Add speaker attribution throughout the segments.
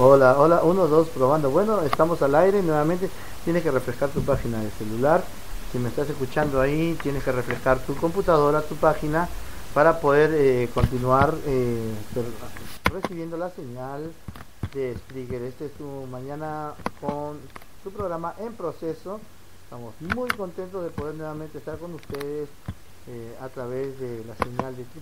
Speaker 1: Hola, hola, uno, dos, probando. Bueno, estamos al aire nuevamente. Tienes que refrescar tu página de celular. Si me estás escuchando ahí, tienes que refrescar tu computadora, tu página, para poder continuar recibiendo la señal de Spreaker. Este es tu mañana con tu programa en proceso. Estamos muy contentos de poder nuevamente estar con ustedes a través de la señal de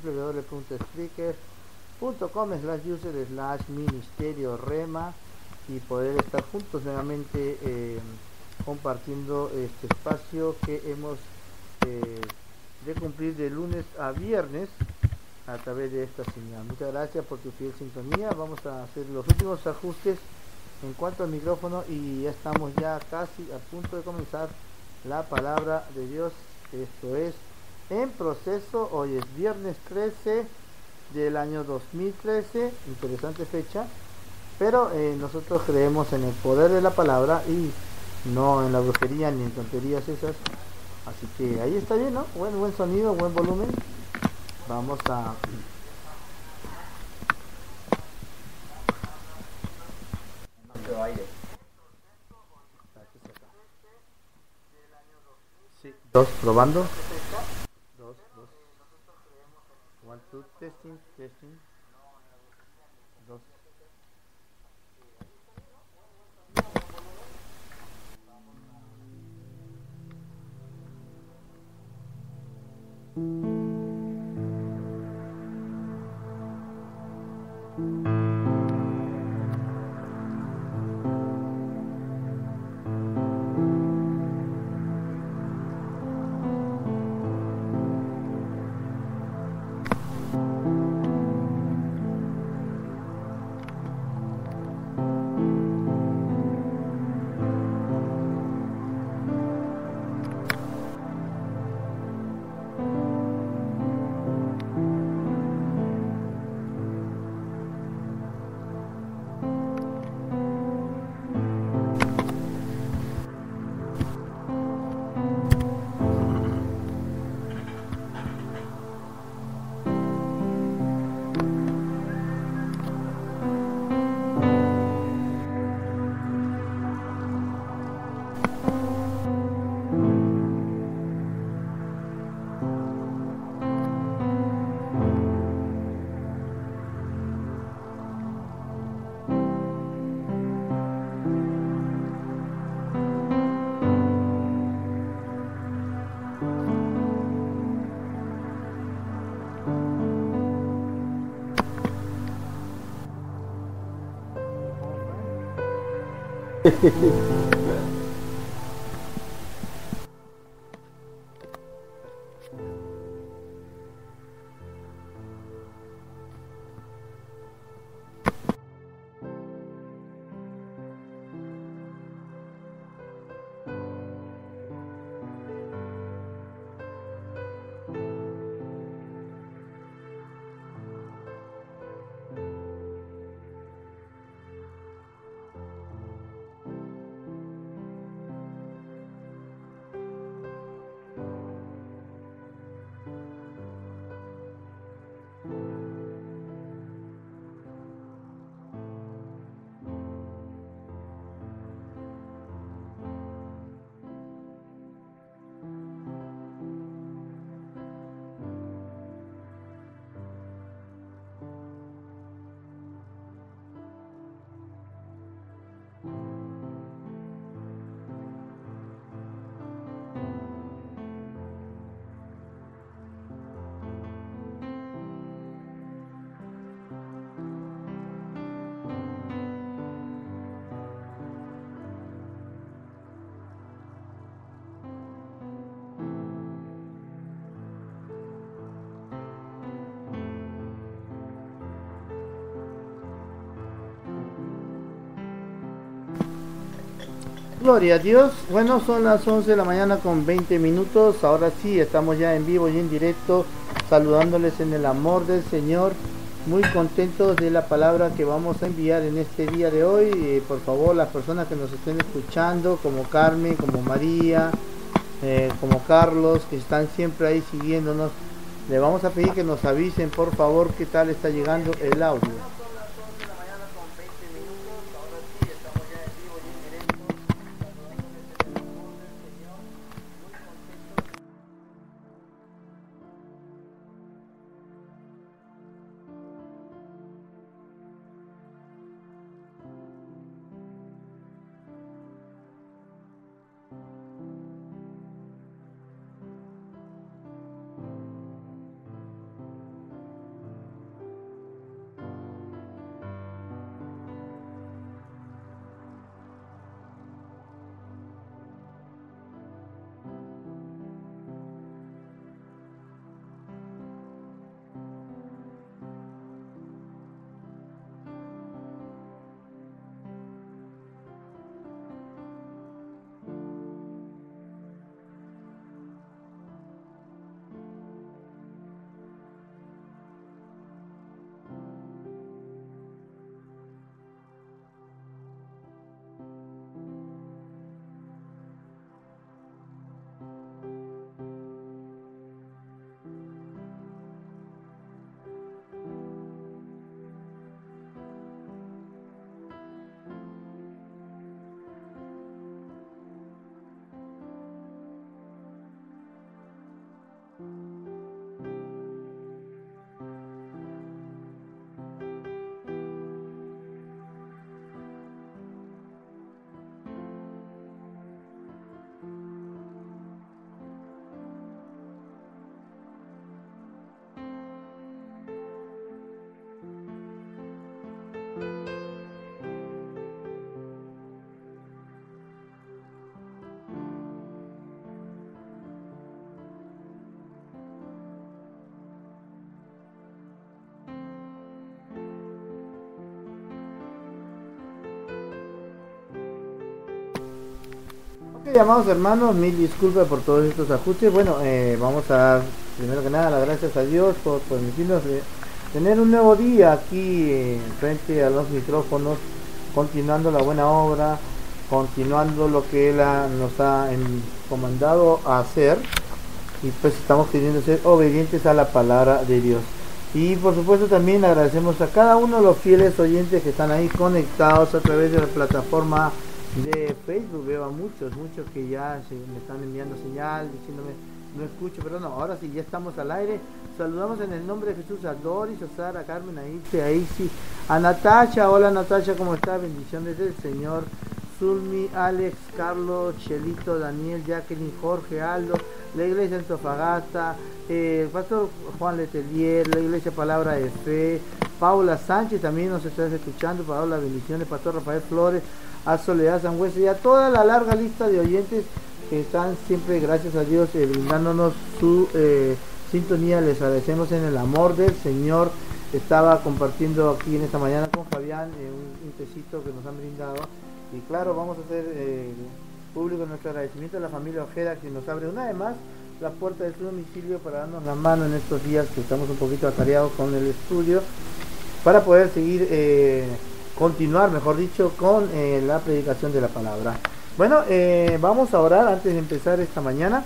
Speaker 1: www.spreaker.com/user/ministerio rema y poder estar juntos nuevamente compartiendo este espacio que hemos eh, de cumplir de lunes a viernes a través de esta señal. Muchas gracias por tu fiel sintonía. Vamos a hacer los últimos ajustes en cuanto al micrófono y ya estamos ya casi a punto de comenzar la palabra de Dios. Esto es en proceso. Hoy es viernes 13 del año 2013, interesante fecha, pero nosotros creemos en el poder de la palabra y no en la brujería ni en tonterías esas. Así que ahí está bien, ¿no? Buen sonido, buen volumen. Vamos a... Sí. Dos, probando. Dos, dos. One, two, testing, testing. Dos. Gloria a Dios. Bueno, son las 11 de la mañana con 20 minutos. Ahora sí, estamos ya en vivo y en directo, saludándoles en el amor del Señor. Muy contentos de la palabra que vamos a enviar en este día de hoy. Por favor, las personas que nos estén escuchando, como Carmen, como María, como Carlos, que están siempre ahí siguiéndonos, le vamos a pedir que nos avisen, por favor, qué tal está llegando el audio. Ok, amados hermanos, mil disculpas por todos estos ajustes. Bueno, vamos a dar primero que nada las gracias a Dios por permitirnos tener un nuevo día aquí frente a los micrófonos, continuando la buena obra, continuando lo que Él nos ha comandado a hacer, y pues estamos queriendo ser obedientes a la palabra de Dios. Y por supuesto también agradecemos a cada uno de los fieles oyentes que están ahí conectados a través de la plataforma de Facebook. Veo a muchos que ya me están enviando señal diciéndome no escucho, pero no, ahora sí ya estamos al aire. Saludamos en el nombre de Jesús a Doris, a Sara, a Carmen, a Ilse, a Isi, a Natacha. Hola Natacha, ¿cómo está? Bendiciones del Señor. Zulmi, Alex, Carlos, Chelito, Daniel, Jacqueline, Jorge, Aldo, la iglesia Antofagasta, el pastor Juan Letelier, la iglesia Palabra de Fe, Paula Sánchez también nos está escuchando. Paula, bendiciones, pastor Rafael Flores, a Soledad Sangüesa y a toda la larga lista de oyentes que están siempre, gracias a Dios, brindándonos su sintonía. Les agradecemos en el amor del Señor. Estaba compartiendo aquí en esta mañana con Fabián un tecito que nos han brindado, y claro, vamos a hacer público nuestro agradecimiento a la familia Ojeda, que nos abre una vez más la puerta de su domicilio para darnos la mano en estos días que estamos un poquito atareados con el estudio, para poder seguir continuar, mejor dicho, con la predicación de la palabra. Bueno, vamos a orar antes de empezar esta mañana.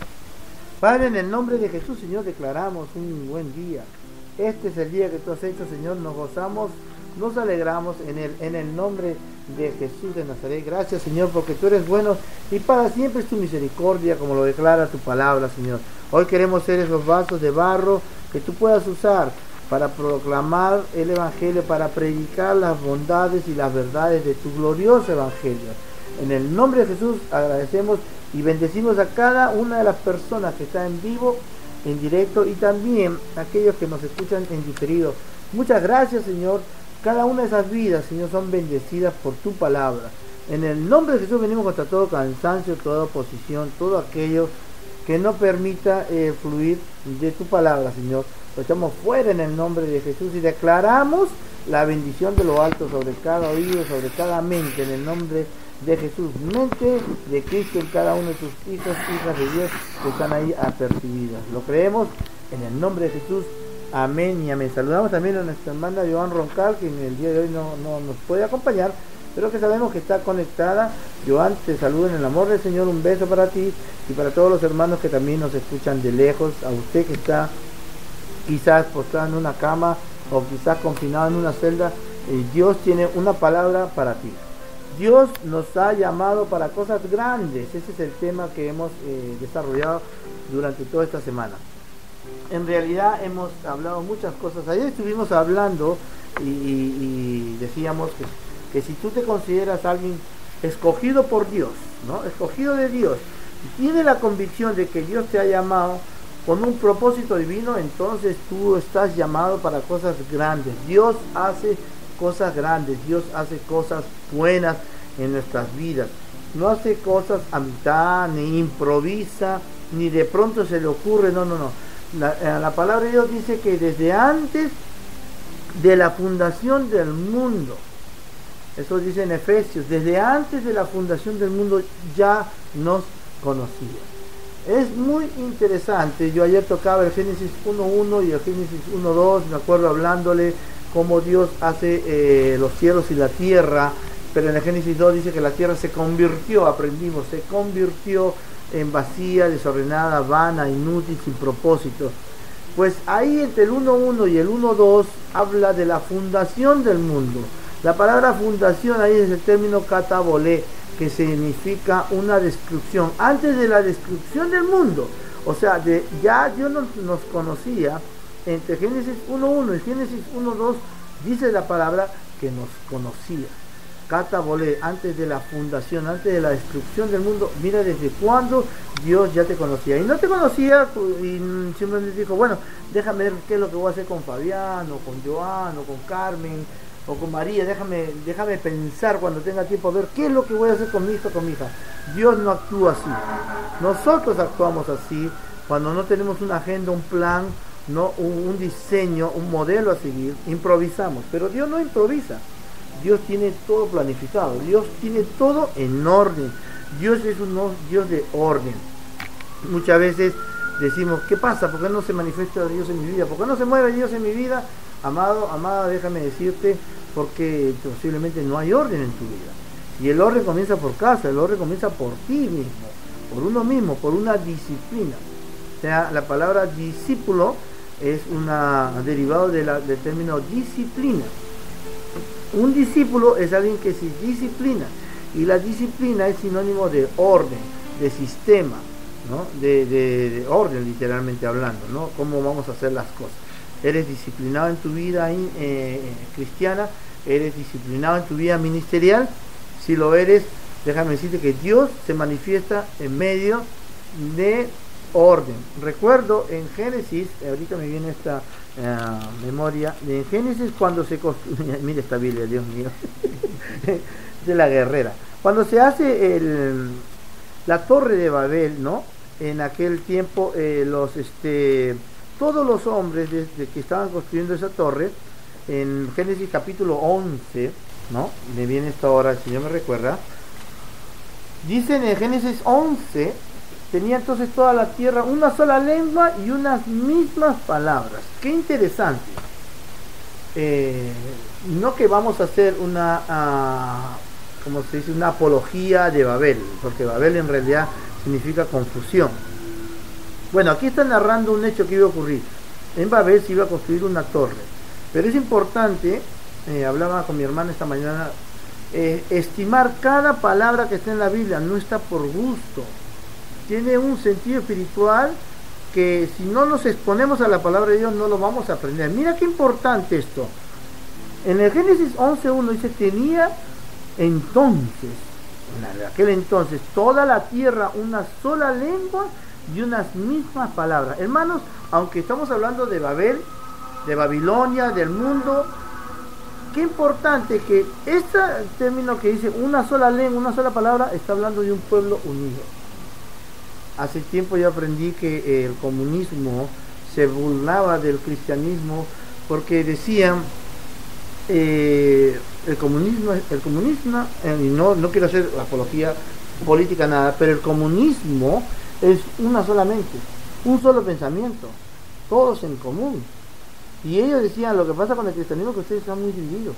Speaker 1: Padre, en el nombre de Jesús, Señor, declaramos un buen día. Este es el día que tú has hecho, Señor, nos gozamos, nos alegramos en el nombre de Jesús de Nazaret. Gracias, Señor, porque tú eres bueno y para siempre es tu misericordia, como lo declara tu palabra, Señor. Hoy queremos ser esos vasos de barro que tú puedas usar para proclamar el Evangelio, para predicar las bondades y las verdades de tu glorioso Evangelio. En el nombre de Jesús agradecemos y bendecimos a cada una de las personas que está en vivo, en directo, y también a aquellos que nos escuchan en diferido. Muchas gracias, Señor. Cada una de esas vidas, Señor, son bendecidas por tu palabra. En el nombre de Jesús venimos contra todo cansancio, toda oposición, todo aquello que no permita fluir de tu palabra, Señor. Lo echamos fuera en el nombre de Jesús y declaramos la bendición de lo alto sobre cada oído, sobre cada mente, en el nombre de Jesús. Mente de Cristo en cada uno de tus hijos, hijas de Dios que están ahí apercibidas. Lo creemos en el nombre de Jesús. Amén y amén. Saludamos también a nuestra hermana Joan Roncal, que en el día de hoy no nos puede acompañar, pero que sabemos que está conectada. Joan, te saludo en el amor del Señor. Un beso para ti y para todos los hermanos que también nos escuchan de lejos. A usted que está quizás postrado en una cama o quizás confinado en una celda, Dios tiene una palabra para ti. Dios nos ha llamado para cosas grandes. Ese es el tema que hemos desarrollado durante toda esta semana. En realidad hemos hablado muchas cosas. Ayer estuvimos hablando y decíamos que si tú te consideras alguien escogido por Dios, ¿no? Escogido de Dios, y tienes la convicción de que Dios te ha llamado con un propósito divino, entonces tú estás llamado para cosas grandes. Dios hace cosas grandes, Dios hace cosas buenas en nuestras vidas. No hace cosas a mitad, ni improvisa, ni de pronto se le ocurre, no. La palabra de Dios dice que desde antes de la fundación del mundo, eso dice en Efesios, desde antes de la fundación del mundo ya nos conocía. Es muy interesante. Yo ayer tocaba el Génesis 1.1 y el Génesis 1.2, me acuerdo hablándole cómo Dios hace los cielos y la tierra, pero en el Génesis 2 dice que la tierra se convirtió, aprendimos, se convirtió en vacía, desordenada, vana, inútil, sin propósito. Pues ahí entre el 1.1 y el 1.2 habla de la fundación del mundo. La palabra fundación ahí es el término katabolé, que significa una destrucción, antes de la destrucción del mundo. O sea, ya Dios nos conocía. Entre Génesis 1.1 y Génesis 1.2 dice la palabra que nos conocía. Katabolé, antes de la fundación, antes de la destrucción del mundo. Mira desde cuándo Dios ya te conocía. Y no te conocía y simplemente dijo, bueno, déjame ver qué es lo que voy a hacer con Fabián, o con Joan, o con Carmen, o con María. Déjame pensar cuando tenga tiempo a ver qué es lo que voy a hacer con mi hijo, con mi hija. Dios no actúa así. Nosotros actuamos así cuando no tenemos una agenda, un plan, no un diseño, un modelo a seguir. Improvisamos, pero Dios no improvisa. Dios tiene todo planificado, Dios tiene todo en orden. Dios es un Dios de orden. Muchas veces decimos, ¿qué pasa? ¿Por qué no se manifiesta Dios en mi vida? ¿Por qué no se mueve Dios en mi vida? Amado, amada, déjame decirte, porque posiblemente no hay orden en tu vida. Y el orden comienza por casa, el orden comienza por ti mismo, por uno mismo, por una disciplina. O sea, la palabra discípulo es derivado del término disciplina. Un discípulo es alguien que se disciplina, y la disciplina es sinónimo de orden, de sistema, ¿no? De orden, literalmente hablando, ¿no? Cómo vamos a hacer las cosas. Eres disciplinado en tu vida cristiana, eres disciplinado en tu vida ministerial. Si lo eres, déjame decirte que Dios se manifiesta en medio de orden. Recuerdo en Génesis, ahorita me viene esta memoria, en Génesis cuando se construye, mira esta Biblia, Dios mío, de la guerrera, cuando se hace la torre de Babel, ¿no? En aquel tiempo todos los hombres desde que estaban construyendo esa torre, en Génesis capítulo 11, ¿no? Me viene esta hora, el Señor me recuerda, dicen en Génesis 11, tenía entonces toda la tierra una sola lengua y unas mismas palabras. Qué interesante. No que vamos a hacer como se dice, una apología de Babel, porque Babel en realidad significa confusión. Bueno, aquí está narrando un hecho que iba a ocurrir. En Babel se iba a construir una torre, pero es importante, hablaba con mi hermana esta mañana, estimar cada palabra que está en la Biblia. No está por gusto, tiene un sentido espiritual que si no nos exponemos a la palabra de Dios no lo vamos a aprender. Mira qué importante esto. En el Génesis 11:1 dice, tenía entonces, en aquel entonces, toda la tierra una sola lengua y unas mismas palabras. Hermanos, aunque estamos hablando de Babel, de Babilonia, del mundo, qué importante que este término que dice una sola lengua, una sola palabra, está hablando de un pueblo unido. Hace tiempo yo aprendí que el comunismo se burlaba del cristianismo porque decían el comunismo, y no quiero hacer apología política nada, pero el comunismo es una sola mente, un solo pensamiento, todos en común. Y ellos decían, lo que pasa con el cristianismo es que ustedes están muy divididos.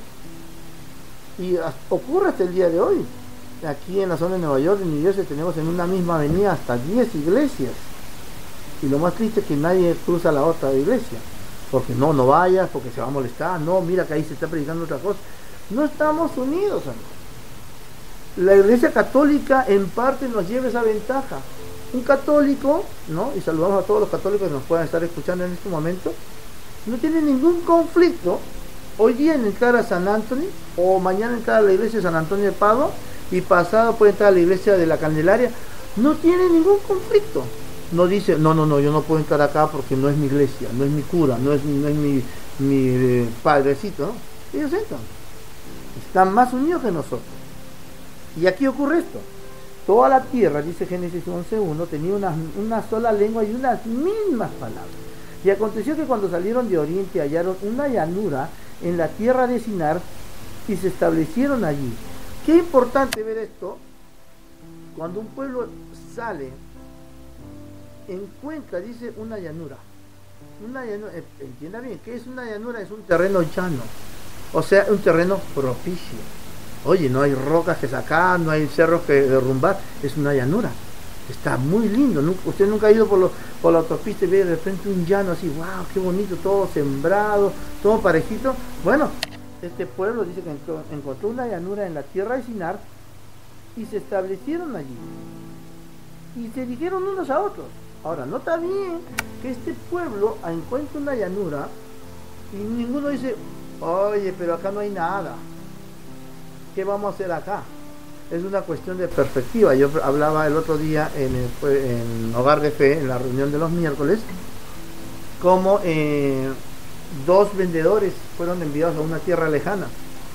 Speaker 1: Y ocurre hasta el día de hoy. Aquí en la zona de Nueva York, en New Jersey, tenemos en una misma avenida hasta 10 iglesias. Y lo más triste es que nadie cruza la otra iglesia. Porque no vayas, porque se va a molestar. No, mira que ahí se está predicando otra cosa. No estamos unidos, amigos. La iglesia católica en parte nos lleva esa ventaja. Un católico, ¿no? Y saludamos a todos los católicos que nos puedan estar escuchando en este momento. No tiene ningún conflicto hoy día en entrar a San Antonio, o mañana entrar a la iglesia de San Antonio de Padua, y pasado puede entrar a la iglesia de la Candelaria. No tiene ningún conflicto. No dice, no, yo no puedo entrar acá porque no es mi iglesia, no es mi cura, no es mi padrecito, ¿no? Ellos entran. Están más unidos que nosotros. Y aquí ocurre esto. Toda la tierra, dice Génesis 11:1, tenía una sola lengua y unas mismas palabras. Y aconteció que cuando salieron de oriente hallaron una llanura en la tierra de Sinar y se establecieron allí. Qué importante ver esto. Cuando un pueblo sale, encuentra, dice, una llanura. Entienda bien, ¿qué es una llanura? Es un terreno llano, o sea, un terreno propicio. Oye, no hay rocas que sacar, no hay cerros que derrumbar, es una llanura. Está muy lindo. Usted nunca ha ido por la autopista y ve de repente un llano así, wow, qué bonito, todo sembrado, todo parejito. Bueno, este pueblo dice que encontró una llanura en la tierra de Sinar y se establecieron allí. Y se dijeron unos a otros. Ahora, nota bien que este pueblo encuentra una llanura y ninguno dice, oye, pero acá no hay nada. ¿Qué vamos a hacer acá? Es una cuestión de perspectiva. Yo hablaba el otro día en Hogar de Fe, en la reunión de los miércoles, como 2 vendedores fueron enviados a una tierra lejana.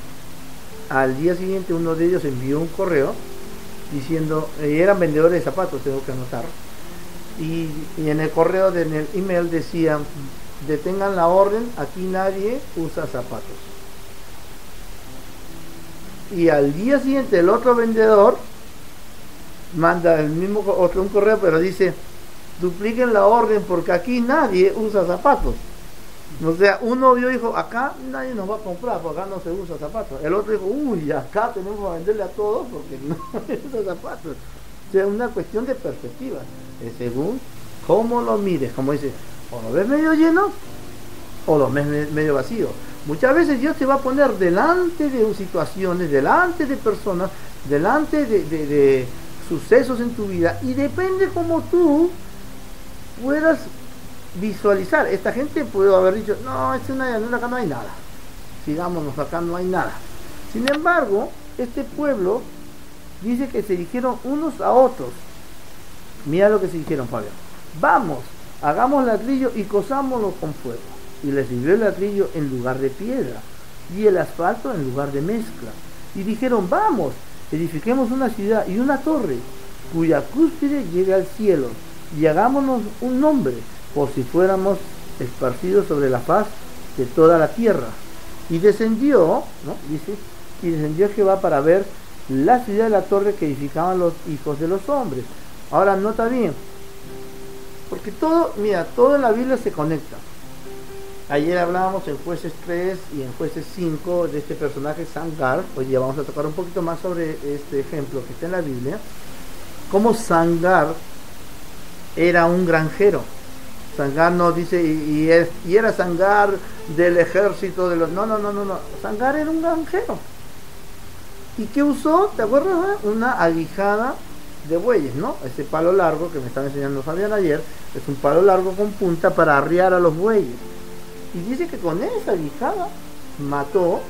Speaker 1: Al día siguiente uno de ellos envió un correo diciendo, eran vendedores de zapatos, tengo que anotar, y en el correo, en el email decía, detengan la orden, aquí nadie usa zapatos. Y al día siguiente el otro vendedor manda un correo, pero dice, dupliquen la orden porque aquí nadie usa zapatos. O sea, uno vio y dijo, acá nadie nos va a comprar, porque acá no se usa zapatos. El otro dijo, uy, acá tenemos que venderle a todos porque no se usa zapatos. O sea, es una cuestión de perspectiva. Es según cómo lo mires, como dice, o lo ves medio lleno o lo ves medio vacío. Muchas veces Dios te va a poner delante de situaciones, delante de personas, delante de sucesos en tu vida, y depende cómo tú puedas visualizar. Esta gente pudo haber dicho, no, es una llanura, acá no hay nada, sigámonos, acá no hay nada. Sin embargo, este pueblo dice que se dijeron unos a otros, mira lo que se dijeron, Fabio, vamos, hagamos ladrillo y cosámoslo con fuego. Y les sirvió el ladrillo en lugar de piedra y el asfalto en lugar de mezcla. Y dijeron, vamos, edifiquemos una ciudad y una torre cuya cúspide llegue al cielo, y hagámonos un nombre, por si fuéramos esparcidos sobre la faz de toda la tierra. Y descendió, ¿no? Dice, y descendió Jehová para ver la ciudad de la torre que edificaban los hijos de los hombres. Ahora nota bien, porque todo, mira, todo en la Biblia se conecta. Ayer hablábamos en Jueces 3 y en Jueces 5 de este personaje Sangar. Hoy día vamos a tocar un poquito más sobre este ejemplo que está en la Biblia. Cómo Sangar era un granjero. Sangar no dice, y era Sangar del ejército de los... No. Sangar era un granjero. ¿Y qué usó? ¿Te acuerdas? Una aguijada de bueyes, ¿no? Ese palo largo que me estaba enseñando Fabián ayer, es un palo largo con punta para arriar a los bueyes. Y dice que con esa aguijada mató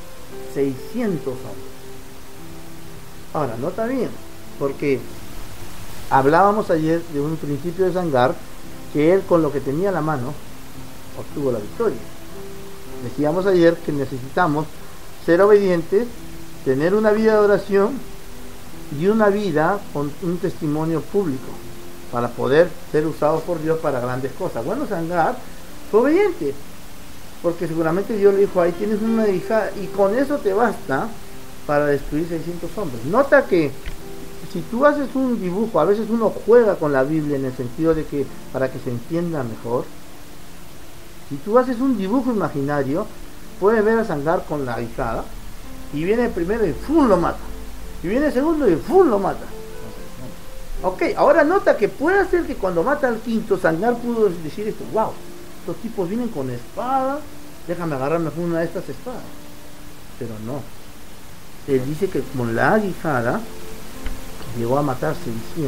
Speaker 1: 600 hombres. Ahora, nota bien, porque hablábamos ayer de un principio de Sangar, que él con lo que tenía a la mano obtuvo la victoria. Decíamos ayer que necesitamos ser obedientes, tener una vida de oración y una vida con un testimonio público para poder ser usados por Dios para grandes cosas. Bueno, Sangar fue obediente, porque seguramente Dios le dijo, ahí tienes una hija y con eso te basta para destruir 600 hombres. Nota que si tú haces un dibujo, a veces uno juega con la Biblia en el sentido de que para que se entienda mejor. Si tú haces un dibujo imaginario, puedes ver a Sangar con la ahijada, y viene el primero y ¡fum! Lo mata, y viene el segundo y ¡fum! Lo mata. Ok, ahora nota que puede ser que cuando mata al quinto, Sangar pudo decir esto, wow, estos tipos vienen con espada, déjame agarrarme una de estas espadas. Pero no, él dice que con la aguijada llegó a matar 600.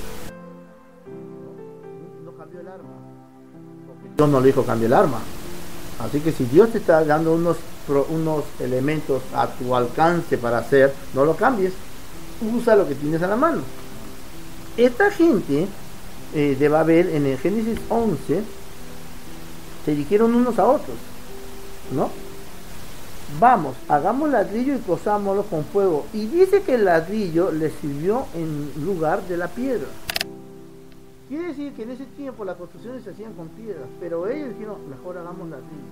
Speaker 1: No cambió el arma, porque Dios no le dijo cambia el arma. Así que si Dios te está dando unos elementos a tu alcance para hacer, no lo cambies, usa lo que tienes a la mano. Esta gente de Babel, en el Génesis 11, se dijeron unos a otros, ¿no? Vamos, hagamos ladrillo y cosámoslo con fuego. Y dice que el ladrillo les sirvió en lugar de la piedra. Quiere decir que en ese tiempo las construcciones se hacían con piedras, pero ellos dijeron, mejor hagamos ladrillo.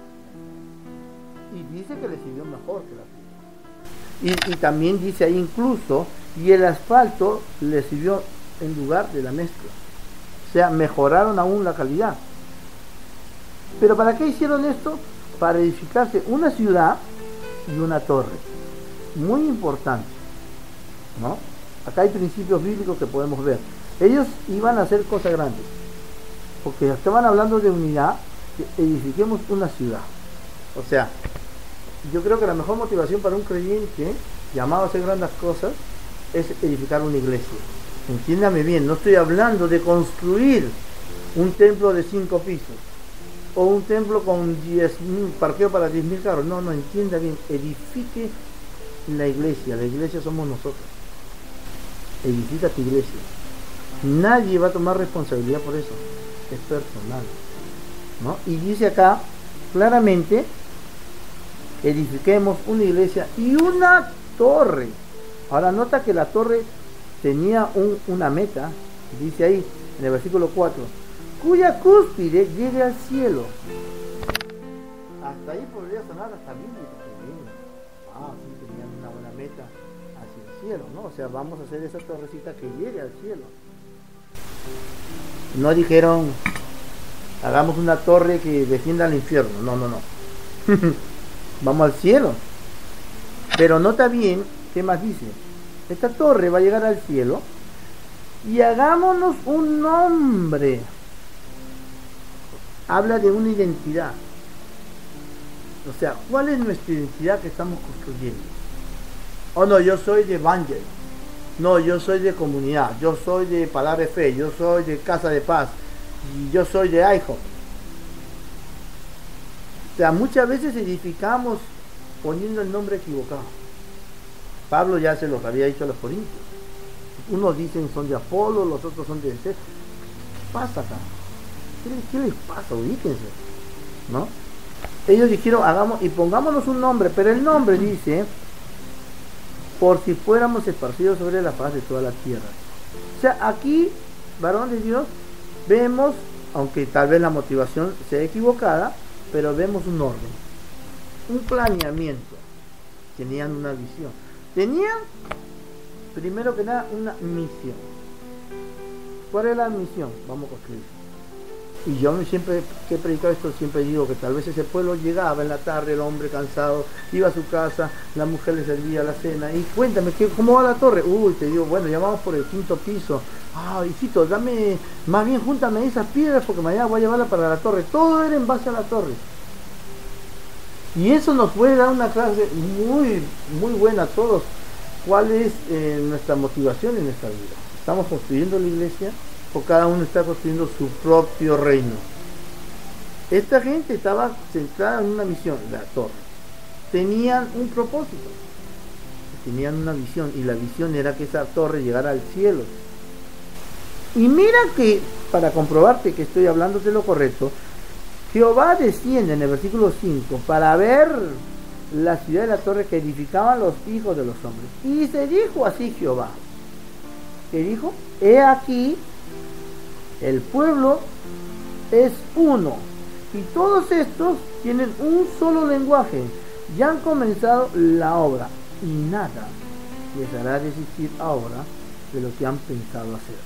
Speaker 1: Y dice que les sirvió mejor que la piedra. Y también dice ahí incluso, y el asfalto les sirvió en lugar de la mezcla. O sea, mejoraron aún la calidad. ¿Pero para qué hicieron esto? Para edificarse una ciudad y una torre. Muy importante, ¿no? Acá hay principios bíblicos que podemos ver. Ellos iban a hacer cosas grandes, porque estaban hablando de unidad, que edifiquemos una ciudad. O sea, yo creo que la mejor motivación para un creyente llamado a hacer grandes cosas es edificar una iglesia. Entiéndame bien, no estoy hablando de construir un templo de 5 pisos o un templo con 10.000 parqueo para 10.000 carros. No, entienda bien, edifique la iglesia somos nosotros. Edifica tu iglesia. Nadie va a tomar responsabilidad por eso, es personal, ¿no? Y dice acá claramente, edifiquemos una iglesia y una torre. Ahora nota que la torre tenía una meta, dice ahí en el versículo 4, cuya cúspide llegue al cielo. Hasta ahí podría sonar hasta bíblico. Sí, tenían una buena meta hacia el cielo, ¿no? O sea, vamos a hacer esa torrecita que llegue al cielo. No dijeron, hagamos una torre que defienda al infierno. No, no, no. Vamos al cielo. Pero nota bien, ¿qué más dice? Esta torre va a llegar al cielo y hagámonos un nombre. Habla de una identidad. O sea, ¿cuál es nuestra identidad que estamos construyendo? Oh, no, yo soy de Evangel. No, yo soy de comunidad. Yo soy de Palabra de Fe. Yo soy de Casa de Paz. Y yo soy de IHOP. O sea, muchas veces edificamos poniendo el nombre equivocado. Pablo ya se los había dicho a los corintios. Unos dicen son de Apolo, los otros son de César. ¿Qué pasa acá? ¿Qué les pasa? Ubíquense, ¿no? Ellos dijeron, hagamos y pongámonos un nombre, pero el nombre dice, por si fuéramos esparcidos sobre la faz de toda la tierra. O sea, aquí, varón de Dios, vemos, aunque tal vez la motivación sea equivocada, pero vemos un orden, un planeamiento. Tenían una visión. Tenían, primero que nada, una misión. ¿Cuál es la misión? Vamos a construir. Y yo siempre que he predicado esto, siempre digo que tal vez ese pueblo llegaba en la tarde, el hombre cansado, iba a su casa, la mujer le servía la cena, y cuéntame, ¿cómo va la torre? Uy, te digo, bueno, ya vamos por el 5.º piso. Ah, hijito, dame, más bien júntame esas piedras porque mañana voy a llevarla para la torre. Todo era en base a la torre. Y eso nos puede dar una clase muy, muy buena a todos. ¿Cuál es nuestra motivación en esta vida? ¿Estamos construyendo la iglesia o cada uno está construyendo su propio reino? Esta gente estaba centrada en una misión, la torre. Tenían un propósito, tenían una visión, y la visión era que esa torre llegara al cielo. Y mira que, para comprobarte que estoy hablándote lo correcto, Jehová desciende en el versículo 5 para ver la ciudad de la torre que edificaban los hijos de los hombres. Y se dijo así Jehová. ¿Qué dijo? He aquí, el pueblo es uno, y todos estos tienen un solo lenguaje. Ya han comenzado la obra, y nada les hará desistir ahora de lo que han pensado hacer.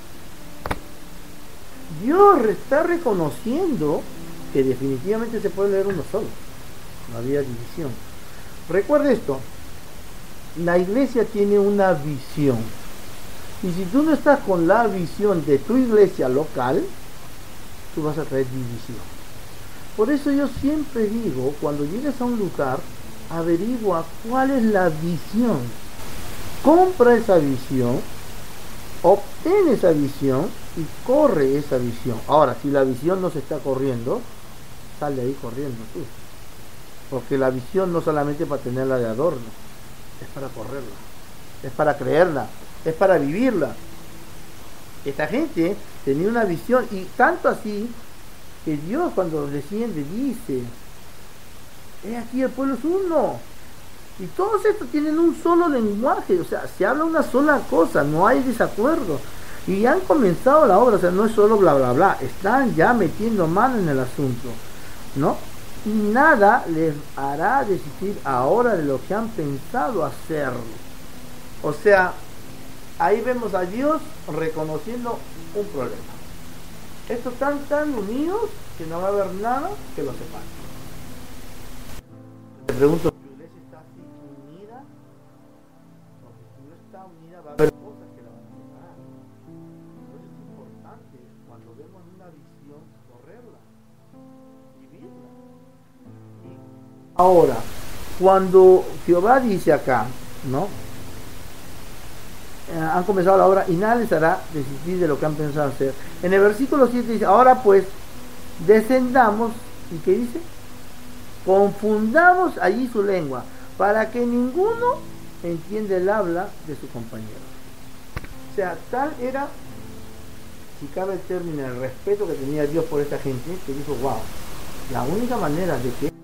Speaker 1: Dios está reconociendo que definitivamente se puede leer uno solo. No había división. Recuerda esto, la iglesia tiene una visión. Y si tú no estás con la visión de tu iglesia local, tú vas a traer división. Por eso yo siempre digo, cuando llegues a un lugar, averigua cuál es la visión. Compra esa visión, obtén esa visión y corre esa visión. Ahora, si la visión no se está corriendo, sale ahí corriendo tú. Porque la visión no solamente para tenerla de adorno, es para correrla, es para creerla, es para vivirla. Esta gente tenía una visión, y tanto así que Dios cuando desciende dice, he aquí el pueblo es uno, y todos estos tienen un solo lenguaje, o sea, se habla una sola cosa, no hay desacuerdo, y ya han comenzado la obra, o sea, no es solo bla bla bla, están ya metiendo mano en el asunto, ¿no? Y nada les hará desistir ahora de lo que han pensado hacer. O sea, ahí vemos a Dios reconociendo un problema. Estos están tan unidos que no va a haber nada que los separe. Te pregunto, ¿tu iglesia está así unida? Porque si no está unida va a haber cosas que la van a separar. Por eso es importante, cuando vemos una visión, correrla, vivirla. Ahora, cuando Jehová dice acá, ¿no? Han comenzado la obra y nada les hará desistir de lo que han pensado hacer. En el versículo 7 dice, ahora pues, descendamos, ¿y qué dice? Confundamos allí su lengua, para que ninguno entienda el habla de su compañero. O sea, tal era, si cabe el término, el respeto que tenía Dios por esta gente, que dijo, wow, la única manera de que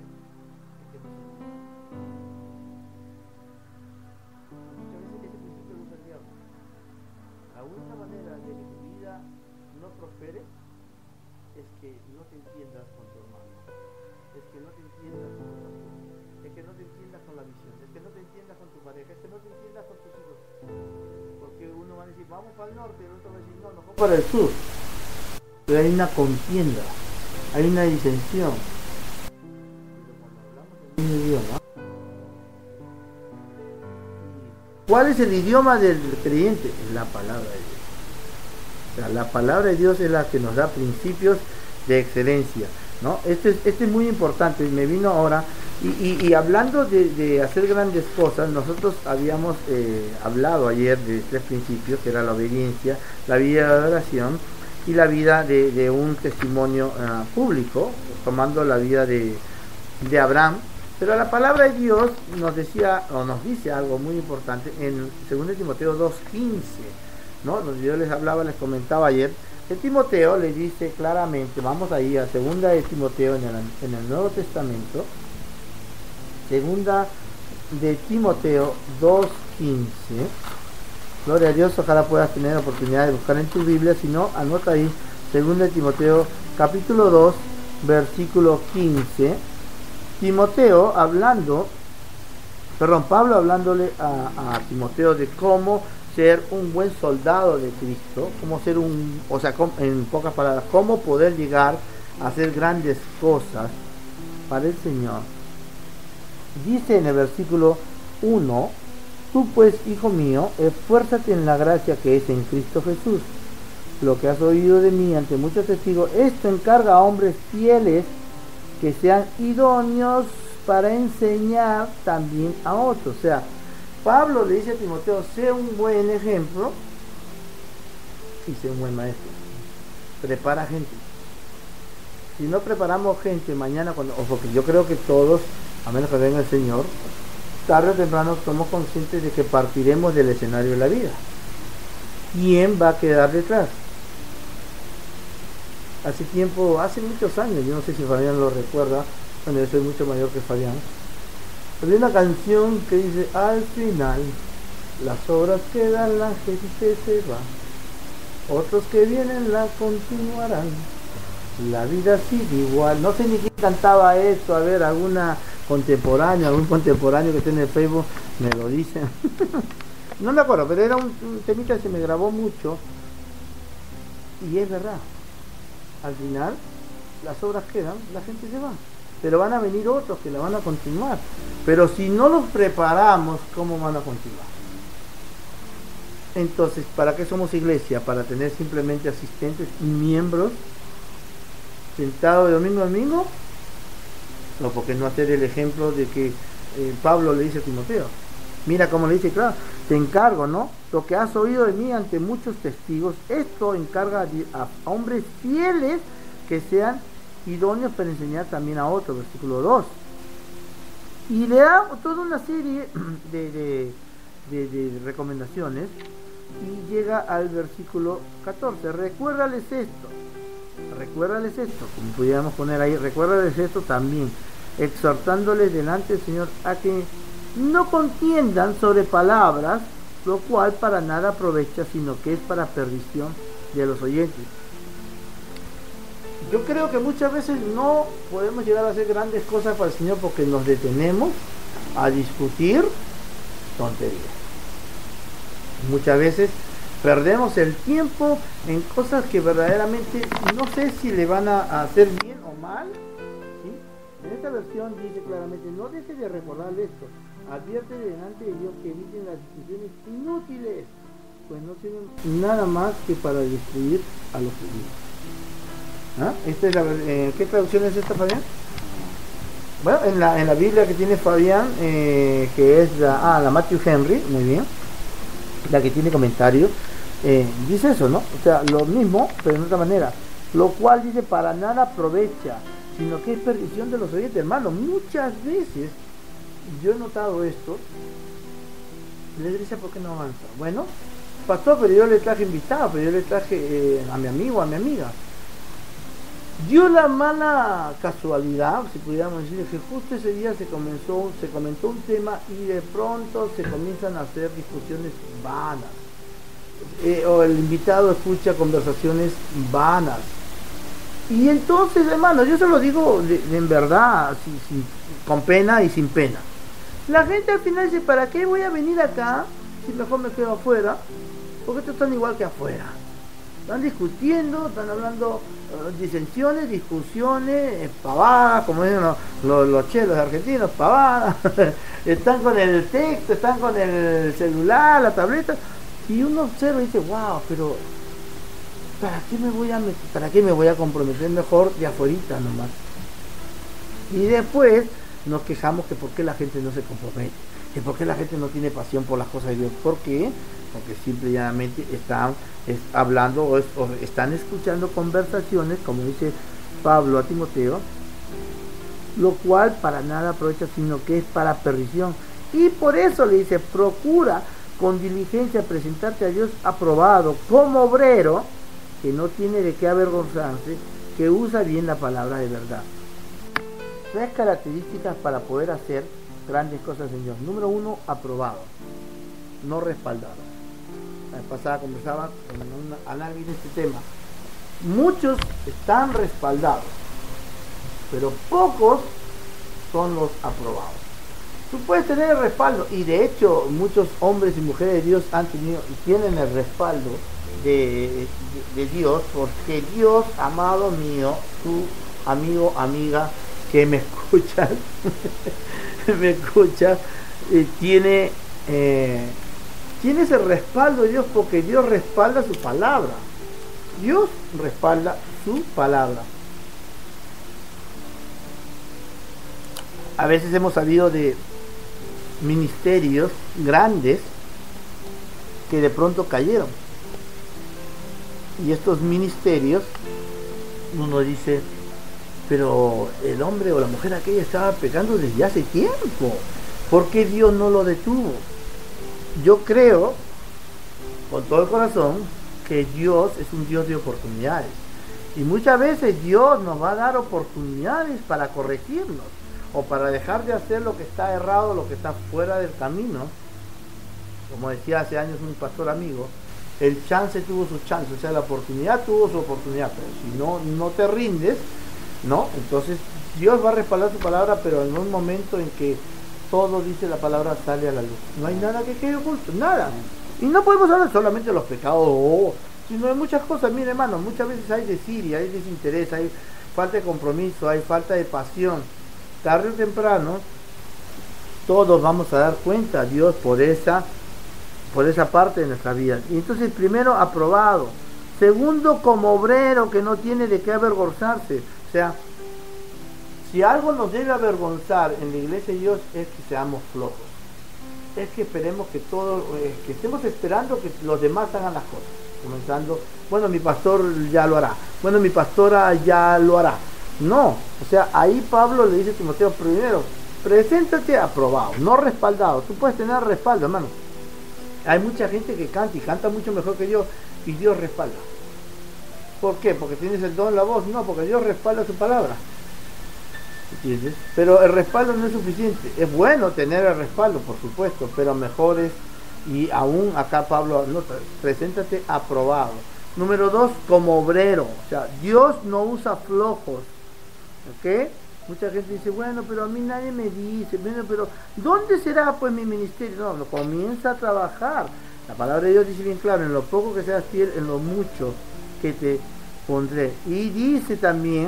Speaker 1: la única manera de que tu vida no prospere es que no te entiendas con tu hermano, es que no te entiendas con tu pastor, es que no te entiendas con la visión, es que no te entiendas con tu pareja, es que no te entiendas con tus hijos. para el norte, el otro va a decir, no, mejor para el sur. Pero hay una contienda, hay una disensión. Pero cuando hablamos el mismo idioma, ¿cuál es el idioma del creyente? Es la palabra de Dios. O sea, la palabra de Dios es la que nos da principios de excelencia, ¿no? Este es muy importante, me vino ahora, y hablando de hacer grandes cosas, nosotros habíamos hablado ayer de 3 principios, que era la obediencia, la vida de oración y la vida de un testimonio público, tomando la vida de Abraham. Pero la palabra de Dios nos decía, o nos dice algo muy importante en 2 Timoteo 2:15, ¿no? Donde yo les hablaba, les comentaba ayer, que Timoteo le dice claramente, vamos ahí a 2 de Timoteo en el Nuevo Testamento, 2 de Timoteo 2:15, gloria a Dios, ojalá puedas tener oportunidad de buscar en tu Biblia, si no, anota ahí, 2 de Timoteo capítulo 2, versículo 15, Pablo hablándole a Timoteo de cómo ser un buen soldado de Cristo, cómo ser en pocas palabras, cómo poder llegar a hacer grandes cosas para el Señor. Dice en el versículo 1, tú pues, hijo mío, esfuérzate en la gracia que es en Cristo Jesús. Lo que has oído de mí ante muchos testigos, esto encarga a hombres fieles que sean idóneos para enseñar también a otros. O sea, Pablo le dice a Timoteo, sé un buen ejemplo y sé un buen maestro. Prepara gente. Si no preparamos gente mañana, porque yo creo que todos, a menos que venga el Señor, tarde o temprano somos conscientes de que partiremos del escenario de la vida. ¿Quién va a quedar detrás? Hace muchos años, yo no sé si Fabián lo recuerda, bueno, yo soy mucho mayor que Fabián, había una canción que dice, al final, las obras quedan, la gente se va, otros que vienen la continuarán, la vida sigue igual. No sé ni quién cantaba esto, a ver, algún contemporáneo que esté en el Facebook me lo dice. No me acuerdo, pero era un temita que se me grabó mucho, y es verdad. Al final, las obras quedan, la gente se va. Pero van a venir otros que la van a continuar. Pero si no los preparamos, ¿cómo van a continuar? Entonces, ¿para qué somos iglesia? ¿Para tener simplemente asistentes y miembros sentados de domingo a domingo? No, porque no hacer el ejemplo de que Pablo le dice a Timoteo. Mira cómo le dice, claro, te encargo, ¿no? Lo que has oído de mí ante muchos testigos, esto encarga a hombres fieles que sean idóneos para enseñar también a otros, versículo 2. Y le da toda una serie de recomendaciones y llega al versículo 14. Recuérdales esto, como pudiéramos poner ahí, recuérdales esto también, exhortándoles delante del Señor a que no contiendan sobre palabras, lo cual para nada aprovecha, sino que es para perdición de los oyentes. Yo creo que muchas veces no podemos llegar a hacer grandes cosas para el Señor porque nos detenemos a discutir tonterías. Muchas veces perdemos el tiempo en cosas que verdaderamente no sé si le van a hacer bien o mal, ¿sí? En esta versión dice claramente, no dejes de recordarle esto, advierte delante de Dios que eviten las discusiones inútiles, pues no sirven nada más que para destruir a los judíos. ¿Qué traducción es esta, Fabián? Bueno, en la Biblia que tiene Fabián, que es la Matthew Henry, muy bien, la que tiene comentarios, dice eso, ¿no? O sea, lo mismo, pero de otra manera, lo cual dice para nada aprovecha, sino que es perdición de los oyentes, hermano. Muchas veces yo he notado esto, les dice, ¿por qué no avanza? Bueno, pastor, pero yo le traje invitado, pero yo le traje a mi amigo, a mi amiga. Dio la mala casualidad, si pudiéramos decir, que justo ese día se comentó un tema y de pronto se comienzan a hacer discusiones vanas. O el invitado escucha conversaciones vanas. Y entonces, hermano, yo se lo digo en verdad, con pena y sin pena. La gente al final dice, ¿para qué voy a venir acá si mejor me quedo afuera? Porque estos están igual que afuera. Están discutiendo, están hablando disensiones, discusiones, pavadas, como dicen los chelos argentinos, pavadas. Están con el texto, están con el celular, la tableta. Y uno observa y dice, wow, pero ¿para qué me voy a meter? ¿Para qué me voy a comprometer? Mejor de afuerita nomás. Y después nos quejamos que por qué la gente no se compromete, que por qué la gente no tiene pasión por las cosas de Dios. ¿Por qué? Porque simple y llanamente están hablando o están escuchando conversaciones, como dice Pablo a Timoteo, lo cual para nada aprovecha, sino que es para perdición. Y por eso le dice, procura con diligencia presentarte a Dios aprobado, como obrero, que no tiene de qué avergonzarse, que usa bien la palabra de verdad. 3 características para poder hacer grandes cosas en Dios. Número 1, aprobado, no respaldado. La vez pasada conversaba con un análisis de este tema. Muchos están respaldados, pero pocos son los aprobados. Tú puedes tener el respaldo, y de hecho muchos hombres y mujeres de Dios han tenido y tienen el respaldo de Dios, porque Dios, amado mío, tu amigo, amiga, que me escuchas, tiene ese respaldo de Dios, porque Dios respalda su palabra. Dios respalda su palabra. A veces hemos sabido de ministerios grandes que de pronto cayeron. Y estos ministerios, uno dice, pero el hombre o la mujer aquella estaba pecando desde hace tiempo. ¿Por qué Dios no lo detuvo? Yo creo, con todo el corazón, que Dios es un Dios de oportunidades. Y muchas veces Dios nos va a dar oportunidades para corregirnos, o para dejar de hacer lo que está errado, lo que está fuera del camino. Como decía hace años un pastor amigo, el chance tuvo su chance, o sea, la oportunidad tuvo su oportunidad, pero si no te rindes, ¿no? Entonces Dios va a respaldar su palabra, pero en un momento en que todo, dice la palabra, sale a la luz. No hay nada que quede oculto, nada. Y no podemos hablar solamente de los pecados, sino de muchas cosas. Mire, hermano, muchas veces hay desidia, hay desinterés, hay falta de compromiso, hay falta de pasión. Tarde o temprano, todos vamos a dar cuenta a Dios por esa parte de nuestra vida. Y entonces, primero, aprobado. Segundo, como obrero que no tiene de qué avergonzarse. O sea, si algo nos debe avergonzar en la iglesia de Dios es que seamos flojos. Es que esperemos que que estemos esperando que los demás hagan las cosas. Comenzando, bueno, mi pastor ya lo hará. Bueno, mi pastora ya lo hará. No, o sea, ahí Pablo le dice a Timoteo, primero, preséntate aprobado, no respaldado. Tú puedes tener respaldo, hermano. Hay mucha gente que canta y canta mucho mejor que Dios, y Dios respalda. ¿Por qué? ¿Porque tienes el don en la voz? No, porque Dios respalda su palabra. ¿Entiendes? Pero el respaldo no es suficiente. Es bueno tener el respaldo, por supuesto, pero mejor es, y aún acá Pablo anota, preséntate aprobado. Número 2, como obrero. O sea, Dios no usa flojos. ¿Ok? Mucha gente dice, bueno, pero a mí nadie me dice, bueno, pero ¿dónde será pues mi ministerio? No, comienza a trabajar. La palabra de Dios dice bien claro, en lo poco que seas fiel, en lo mucho que te pondré. Y dice también,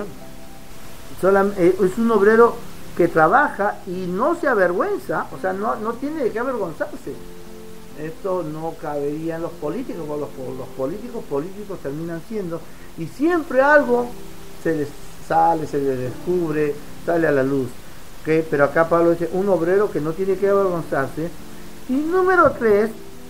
Speaker 1: es un obrero que trabaja y no se avergüenza, o sea, no tiene de qué avergonzarse. Esto no cabería en los políticos, porque los políticos terminan siendo, y siempre algo se les sale, se les descubre, sale a la luz. ¿Okay? Pero acá Pablo dice, un obrero que no tiene que avergonzarse. Y número 3,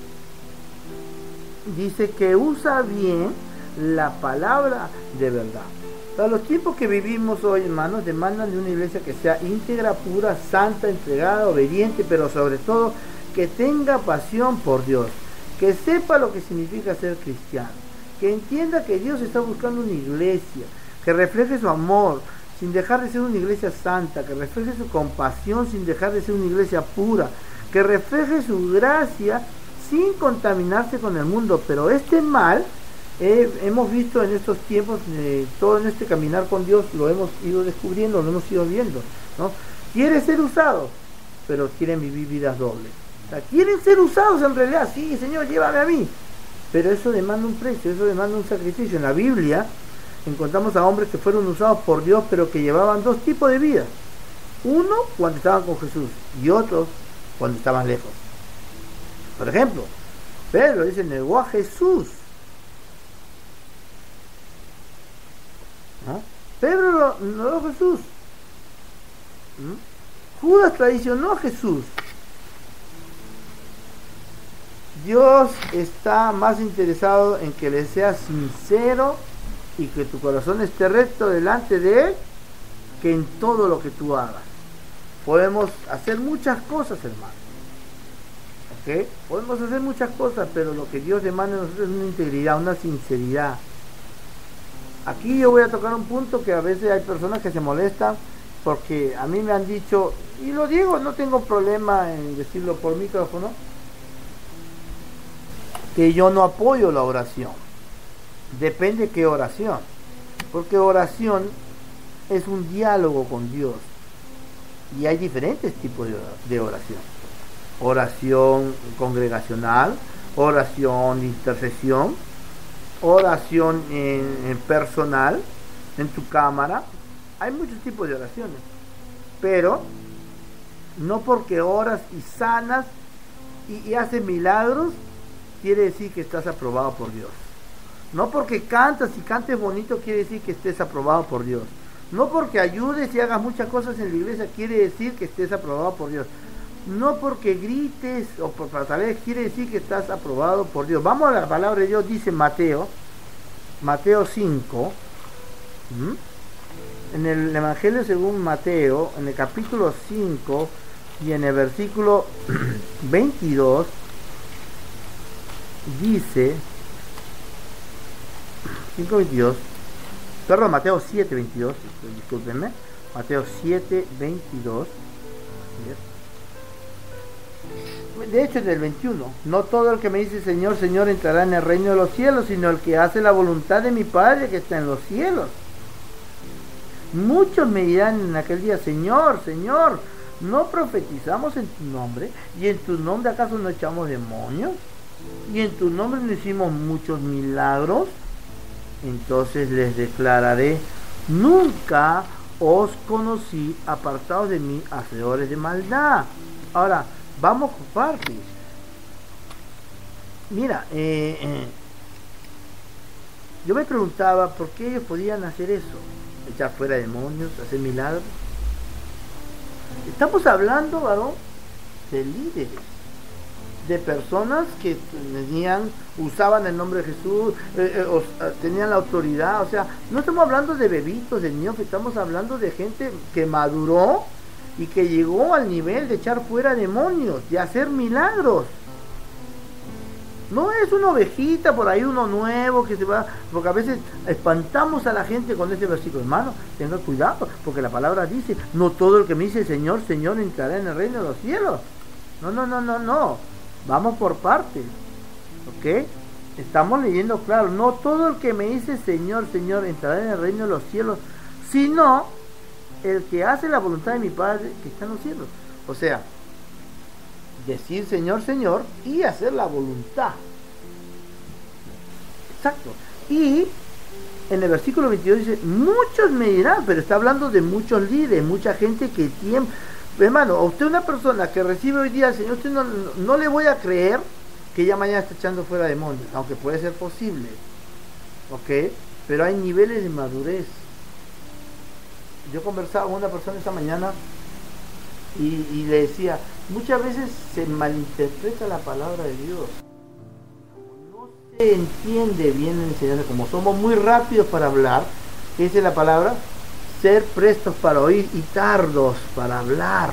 Speaker 1: dice que usa bien la palabra de verdad. Para los tiempos que vivimos hoy, hermanos, demandan de una iglesia que sea íntegra, pura, santa, entregada, obediente, pero sobre todo que tenga pasión por Dios, que sepa lo que significa ser cristiano, que entienda que Dios está buscando una iglesia que refleje su amor sin dejar de ser una iglesia santa, que refleje su compasión sin dejar de ser una iglesia pura, que refleje su gracia sin contaminarse con el mundo. Pero este mal, hemos visto en estos tiempos, todo en este caminar con Dios, lo hemos ido descubriendo, lo hemos ido viendo, ¿no? Quiere ser usado, pero quieren vivir vidas dobles. O sea, quieren ser usados en realidad, sí, Señor, llévame a mí, pero eso demanda un precio, eso demanda un sacrificio. En la Biblia encontramos a hombres que fueron usados por Dios, pero que llevaban dos tipos de vida. Uno cuando estaban con Jesús y otro cuando estaban lejos. Por ejemplo, Pedro dice, negó a Jesús. ¿No? Pedro negó a Jesús. Judas traicionó a Jesús. Dios está más interesado en que le seas sincero y que tu corazón esté recto delante de Él que en todo lo que tú hagas. Podemos hacer muchas cosas, hermano. ¿Ok? Podemos hacer muchas cosas, pero lo que Dios demanda de nosotros es una integridad, una sinceridad. Aquí yo voy a tocar un punto que a veces hay personas que se molestan porque a mí me han dicho, y lo digo, no tengo problema en decirlo por micrófono, que yo no apoyo la oración. Depende qué oración, porque oración es un diálogo con Dios y hay diferentes tipos de oración. Oración congregacional, oración de intercesión, oración en personal, en tu cámara. Hay muchos tipos de oraciones, pero no porque oras y sanas y haces milagros quiere decir que estás aprobado por Dios. No porque cantas y cantes bonito quiere decir que estés aprobado por Dios. No porque ayudes y hagas muchas cosas en la iglesia quiere decir que estés aprobado por Dios. No porque grites o por patalees quiere decir que estás aprobado por Dios. Vamos a la palabra de Dios, dice Mateo 5, en el Evangelio según Mateo, en el capítulo 5 y en el versículo 22, dice 5:22, perdón, Mateo 7:22, discúlpenme, Mateo 7:22, de hecho es del 21, no todo el que me dice Señor, Señor entrará en el reino de los cielos, sino el que hace la voluntad de mi Padre que está en los cielos. Muchos me dirán en aquel día, Señor, Señor, ¿no profetizamos en tu nombre? ¿Y en tu nombre acaso no echamos demonios? ¿Y en tu nombre no hicimos muchos milagros? Entonces les declararé, nunca os conocí, apartados de mí, hacedores de maldad. Ahora, vamos por partes. Mira, yo me preguntaba por qué ellos podían hacer eso, echar fuera demonios, hacer milagros. Estamos hablando, varón, de líderes, de personas que usaban el nombre de Jesús, tenían la autoridad. O sea, no estamos hablando de bebitos, de niños, estamos hablando de gente que maduró y que llegó al nivel de echar fuera demonios, de hacer milagros. No es una ovejita por ahí, uno nuevo que se va, porque a veces espantamos a la gente con este versículo. Hermano, tenga cuidado, porque la palabra dice, no todo el que me dice Señor, Señor entrará en el reino de los cielos. No. Vamos por partes, ¿ok? Estamos leyendo claro, no todo el que me dice Señor, Señor entrará en el reino de los cielos, sino el que hace la voluntad de mi Padre que está en los cielos. O sea, decir Señor, Señor y hacer la voluntad. Exacto. Y en el versículo 22 dice, muchos me dirán, pero está hablando de muchos líderes, mucha gente que tiene... Hermano, a usted una persona que recibe hoy día al Señor, usted no le voy a creer que ya mañana está echando fuera demonios, aunque puede ser posible, ¿ok? Pero hay niveles de madurez. Yo conversaba con una persona esta mañana y le decía, muchas veces se malinterpreta la palabra de Dios. No se entiende bien la enseñanza, como somos muy rápidos para hablar, ¿qué dice la palabra? Ser prestos para oír y tardos para hablar.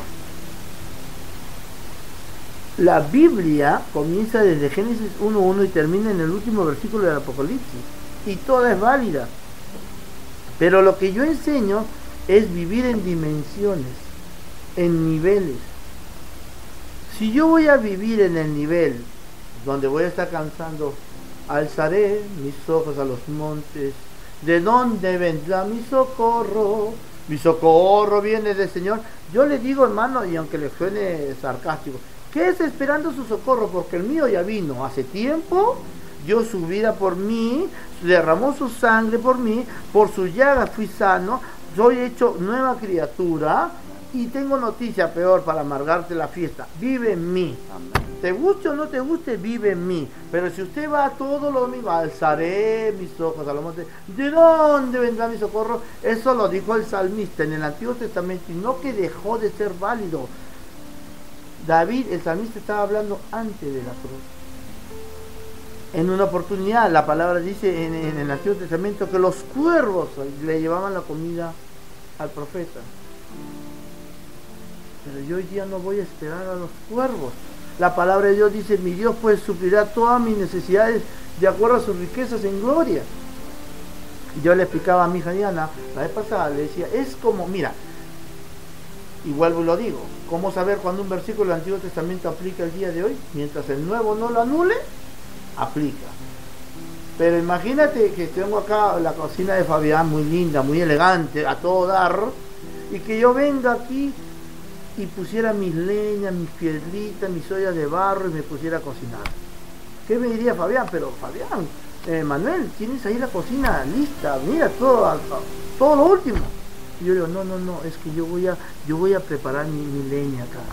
Speaker 1: La Biblia comienza desde Génesis 1:1 y termina en el último versículo del Apocalipsis. Y toda es válida. Pero lo que yo enseño es vivir en dimensiones, en niveles. Si yo voy a vivir en el nivel donde voy a estar cansando, alzaré mis ojos a los montes. ¿De dónde vendrá mi socorro? Mi socorro viene del Señor. Yo le digo, hermano, y aunque le suene sarcástico, ¿qué es esperando su socorro? Porque el mío ya vino hace tiempo dio su vida por mí, derramó su sangre por mí, por su llaga fui sano, soy hecho nueva criatura y tengo noticia peor para amargarte la fiesta, vive en mí.
Speaker 2: Amén.
Speaker 1: Te guste o no te guste, vive en mí. Pero si usted va todos los domingos, alzaré mis ojos a los montes, ¿de dónde vendrá mi socorro? Eso lo dijo el salmista en el Antiguo Testamento y no que dejó de ser válido. David, el salmista, estaba hablando antes de la cruz. En una oportunidad, la palabra dice en el Antiguo Testamento que los cuervos le llevaban la comida al profeta. Pero yo hoy día no voy a esperar a los cuervos. La palabra de Dios dice, mi Dios pues suplirá todas mis necesidades de acuerdo a sus riquezas en gloria. Yo le explicaba a mi hija Diana, la vez pasada, le decía, es como, mira, y vuelvo y lo digo, ¿cómo saber cuando un versículo del Antiguo Testamento aplica el día de hoy? Mientras el nuevo no lo anule, aplica. Pero imagínate que tengo acá la cocina de Fabián, muy linda, muy elegante, a todo dar, y que yo venga aquí y pusiera mis leñas, mis piedritas, mis ollas de barro y me pusiera a cocinar. ¿Qué me diría Fabián? Pero Fabián, Manuel, tienes ahí la cocina lista, mira todo lo último. Y yo le digo, no, es que yo voy a preparar mi leña acá.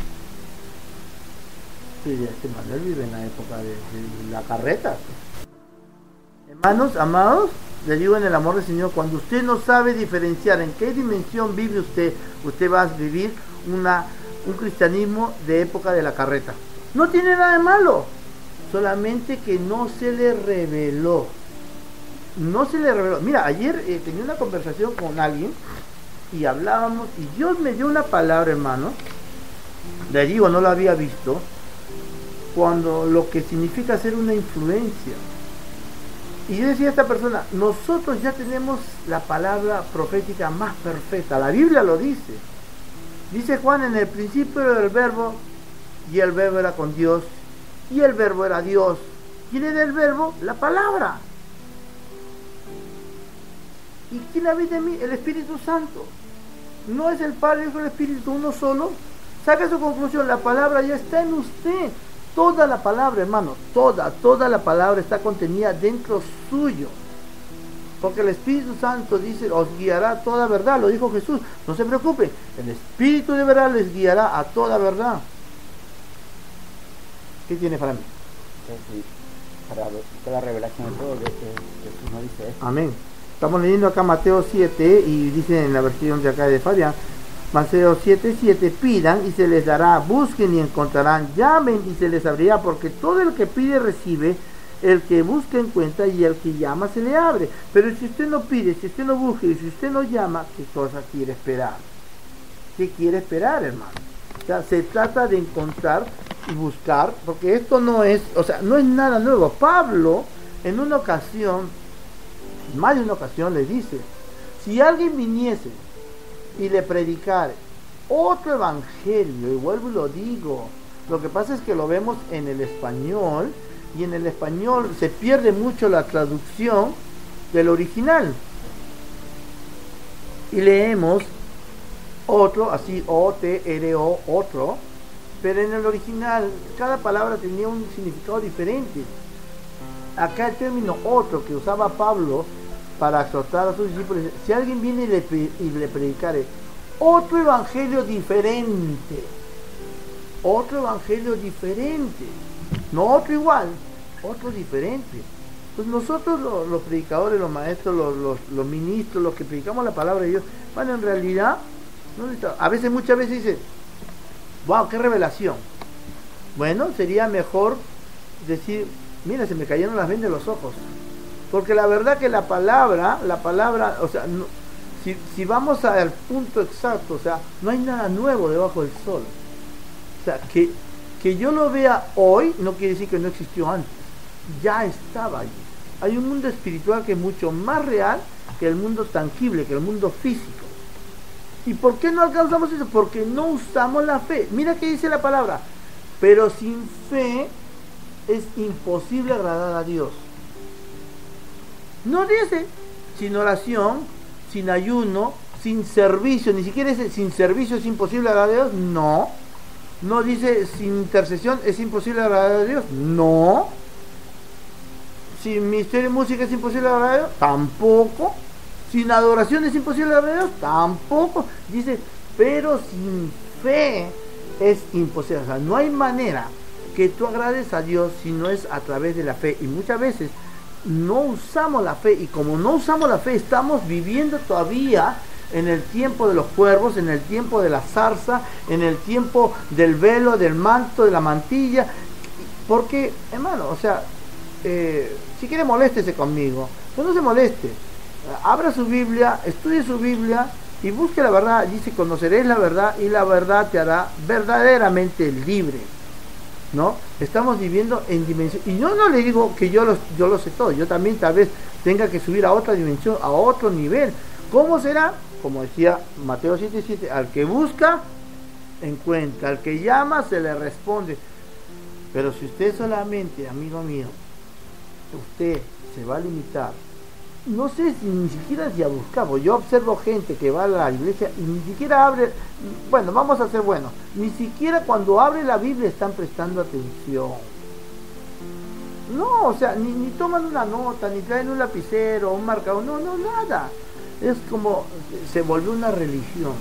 Speaker 1: Y este Manuel vive en la época de la carreta. Hermanos, amados, le digo en el amor del Señor, cuando usted no sabe diferenciar en qué dimensión vive usted va a vivir un cristianismo de época de la carreta. No tiene nada de malo, solamente que no se le reveló. Mira, ayer tenía una conversación con alguien y hablábamos y Dios me dio una palabra, hermano. Le digo, no la había visto, cuando lo que significa ser una influencia. Y yo decía a esta persona, nosotros ya tenemos la palabra profética más perfecta, la Biblia lo dice. Dice Juan, en el principio era el verbo, y el verbo era con Dios, y el verbo era Dios. ¿Quién era el verbo? La palabra. ¿Y quién habita en mí? El Espíritu Santo. ¿No es el Padre, el Hijo y el Espíritu uno solo? Saca su conclusión, la palabra ya está en usted. Toda la palabra, hermano, toda la palabra está contenida dentro suyo. Porque el Espíritu Santo dice, os guiará a toda verdad, lo dijo Jesús. No se preocupe, el Espíritu de verdad les guiará a toda verdad. ¿Qué tiene para mí?
Speaker 2: Sí, para toda la revelación de todo, Jesús nos dice esto.
Speaker 1: Amén. Estamos leyendo acá Mateo 7 y dice en la versión de acá de Fabián, Mateo 7:7, pidan y se les dará, busquen y encontrarán, llamen y se les abrirá, porque todo el que pide recibe, el que busca encuentra y el que llama se le abre. Pero si usted no pide, si usted no busca y si usted no llama, ¿qué cosa quiere esperar? ¿Qué quiere esperar, hermano? O sea, se trata de encontrar y buscar, porque esto no es, o sea, no es nada nuevo. Pablo, en una ocasión, más de una ocasión, le dice, si alguien viniese y le predicare otro evangelio, y vuelvo y lo digo, lo que pasa es que lo vemos en el español, y en el español se pierde mucho la traducción del original, y leemos otro, así O-T-R-O, otro, pero en el original cada palabra tenía un significado diferente. Acá el término otro que usaba Pablo para exhortar a sus discípulos, si alguien viene y le predicare otro evangelio diferente, no otro igual, otro diferente. Pues nosotros los predicadores, los maestros, los ministros, los que predicamos la palabra de Dios, bueno, en realidad, muchas veces dicen, wow, qué revelación. Bueno, sería mejor decir, mira, se me cayeron las vendas de los ojos. Porque la verdad que la palabra, o sea, no, si vamos al punto exacto, o sea, no hay nada nuevo debajo del sol. O sea, que yo lo vea hoy no quiere decir que no existió antes. Ya estaba allí. Hay un mundo espiritual que es mucho más real que el mundo tangible, que el mundo físico. ¿Y por qué no alcanzamos eso? Porque no usamos la fe. Mira que dice la palabra, pero sin fe es imposible agradar a Dios. No dice sin oración, sin ayuno, sin servicio, ni siquiera dice sin servicio es imposible agradar a Dios, no dice sin intercesión es imposible agradar a Dios, no, sin misterio y música es imposible agradar a Dios, tampoco. Sin adoración es imposible agradar a Dios, tampoco. Dice, pero sin fe es imposible. O sea, no hay manera que tú agrades a Dios si no es a través de la fe. Y muchas veces no usamos la fe, y como no usamos la fe, estamos viviendo todavía en el tiempo de los cuervos, en el tiempo de la zarza, en el tiempo del velo, del manto, de la mantilla. Porque, hermano, o sea, si quiere moléstese conmigo, pero no se moleste. Abra su Biblia, estudie su Biblia y busque la verdad. Dice, conoceréis la verdad y la verdad te hará verdaderamente libre, ¿no? Estamos viviendo en dimensión, y yo no le digo que yo lo sé todo, yo también tal vez tenga que subir a otra dimensión, a otro nivel. ¿Cómo será? Como decía Mateo 7:7, al que busca, encuentra, al que llama, se le responde. Pero si usted solamente, amigo mío, usted se va a limitar, no sé si ni siquiera si a buscar, porque yo observo gente que va a la iglesia y ni siquiera abre, bueno, vamos a ser buenos, ni siquiera cuando abre la Biblia están prestando atención. No, o sea, ni toman una nota, ni traen un lapicero, un marcador, no, nada. Es como, se volvió una religión.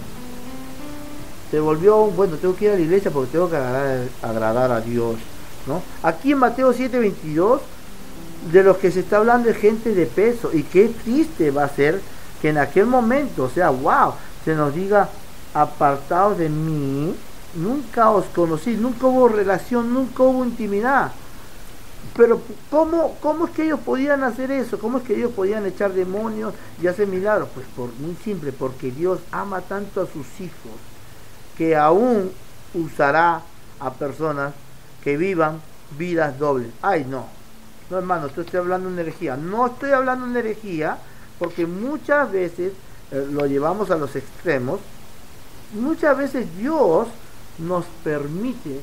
Speaker 1: Se volvió, bueno, tengo que ir a la iglesia porque tengo que agradar a Dios, ¿no? Aquí en Mateo 7:22, de los que se está hablando de gente de peso, y qué triste va a ser que en aquel momento, o sea, wow, se nos diga, apartados de mí, nunca os conocí, nunca hubo relación, nunca hubo intimidad. Pero ¿cómo es que ellos podían hacer eso? ¿Cómo es que ellos podían echar demonios y hacer milagros? Pues muy simple, porque Dios ama tanto a sus hijos que aún usará a personas que vivan vidas dobles. Ay, no, hermano, estoy hablando de herejía. No estoy hablando de herejía, porque muchas veces lo llevamos a los extremos. Muchas veces Dios nos permite,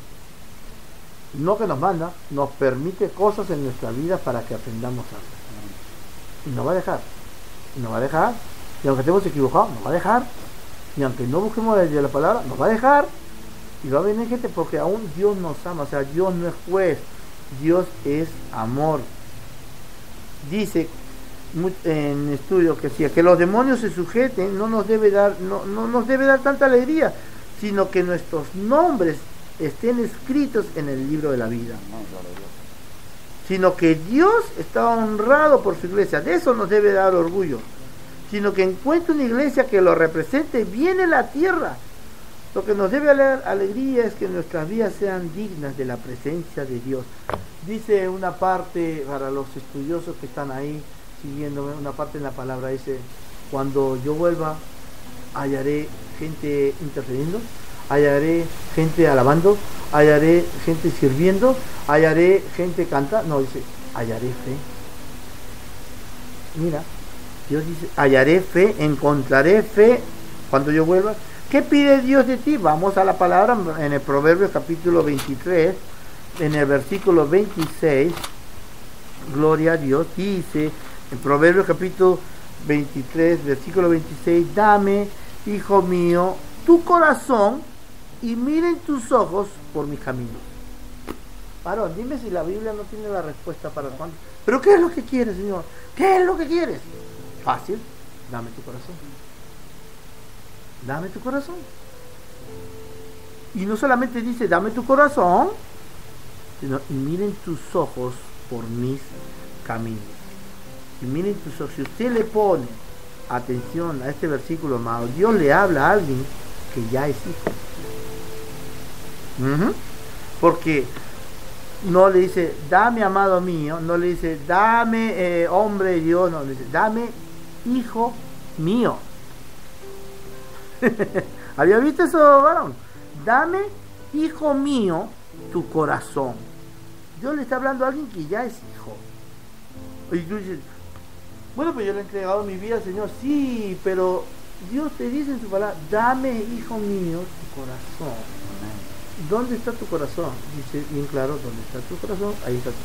Speaker 1: no que nos manda, nos permite cosas en nuestra vida para que aprendamos algo. Y nos va a dejar. Y nos va a dejar. Y aunque estemos equivocados, nos va a dejar. Y aunque no busquemos desde la palabra, nos va a dejar. Y va a venir gente porque aún Dios nos ama. O sea, Dios no es juez. Dios es amor. Dice en estudio que si a que los demonios se sujeten no nos debe dar tanta alegría, sino que nuestros nombres estén escritos en el libro de la vida. Sino que Dios está honrado por su iglesia. De eso nos debe dar orgullo. Sino que encuentre una iglesia que lo represente bien en la tierra. Lo que nos debe dar alegría es que nuestras vidas sean dignas de la presencia de Dios. Dice una parte, para los estudiosos que están ahí siguiéndome, una parte en la palabra dice, cuando yo vuelva, hallaré gente intercediendo, hallaré gente alabando, hallaré gente sirviendo, hallaré gente cantando. No, dice, hallaré fe. Mira, Dios dice, hallaré fe, encontraré fe cuando yo vuelva. ¿Qué pide Dios de ti? Vamos a la palabra en el Proverbios capítulo 23, en el versículo 26, gloria a Dios, dice, en Proverbios capítulo 23, versículo 26, dame, hijo mío, tu corazón y miren tus ojos por mis caminos. Varón, dime si la Biblia no tiene la respuesta para cuándo. ¿Pero qué es lo que quieres, Señor? ¿Qué es lo que quieres? Fácil, dame tu corazón. Dame tu corazón. Y no solamente dice, dame tu corazón, sino, y miren tus ojos por mis caminos. Y miren tus ojos. Si usted le pone atención a este versículo, amado, Dios le habla a alguien que ya es hijo. Porque no le dice, dame amado mío, no le dice, dame hombre de Dios, no le dice, dame hijo mío. ¿Había visto eso, varón? Dame, hijo mío, tu corazón. Dios le está hablando a alguien que ya es hijo. Y tú dices, bueno, pues yo le he entregado mi vida al Señor. Sí, pero Dios te dice en su palabra, dame, hijo mío, tu corazón. ¿Dónde está tu corazón? Dice bien claro, ¿dónde está tu corazón? Ahí está tu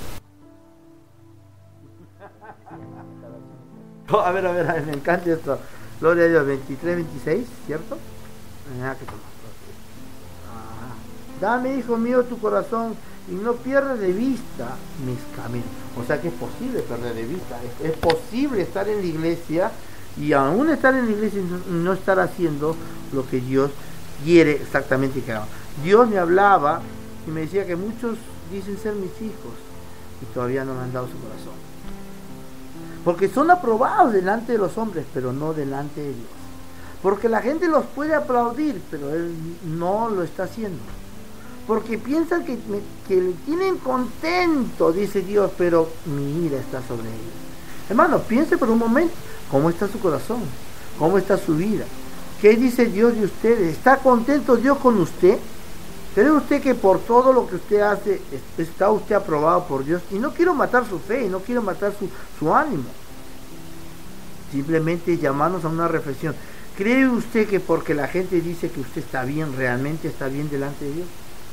Speaker 1: corazón. A ver, me encanta esto. Gloria a Dios, 23, 26, ¿cierto? Dame, hijo mío, tu corazón y no pierdas de vista mis caminos. O sea que es posible perder de vista, es posible estar en la iglesia y aún estar en la iglesia y no estar haciendo lo que Dios quiere exactamente que haga. Dios me hablaba y me decía que muchos dicen ser mis hijos y todavía no me han dado su corazón, porque son aprobados delante de los hombres, pero no delante de Dios. Porque la gente los puede aplaudir, pero Él no lo está haciendo. Porque piensan que le tienen contento, dice Dios, pero mi ira está sobre ellos. Hermano, piense por un momento, ¿cómo está su corazón? ¿Cómo está su vida? ¿Qué dice Dios de ustedes? ¿Está contento Dios con usted? ¿Cree usted que por todo lo que usted hace está usted aprobado por Dios? Y no quiero matar su fe, y no quiero matar su ánimo. Simplemente llamarnos a una reflexión. ¿Cree usted que porque la gente dice que usted está bien, realmente está bien delante de Dios?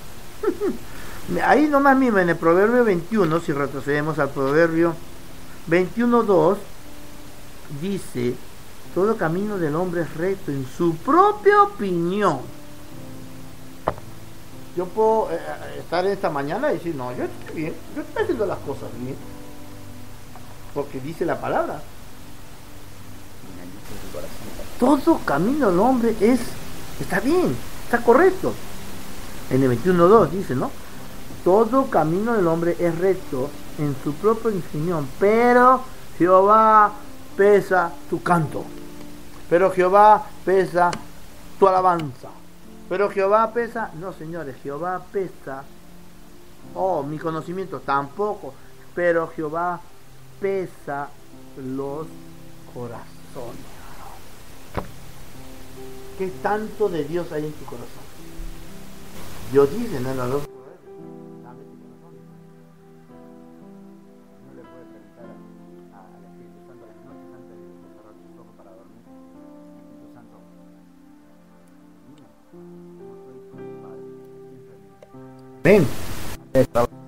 Speaker 1: Ahí nomás mismo en el Proverbio 21, si retrocedemos al Proverbio 21:2, dice: todo camino del hombre es recto en su propia opinión. Yo puedo estar esta mañana y decir, no, yo estoy bien, yo estoy haciendo las cosas bien, porque dice la palabra. Todo camino del hombre está bien, está correcto. En el 21:2 dice, ¿no? Todo camino del hombre es recto en su propia opinión, pero Jehová pesa tu canto, pero Jehová pesa tu alabanza, pero Jehová pesa, no señores, Jehová pesa, mi conocimiento tampoco, pero Jehová pesa los corazones. ¿Qué tanto de Dios hay en tu corazón? Dios dice en los dos proverbios, dame tu corazón.
Speaker 2: No le puede preguntar al Espíritu Santo a las noches antes de cerrar tus ojos para dormir. Espíritu Santo, dime, ¿cómo estoy con mi Padre?
Speaker 1: Amén.
Speaker 2: Sin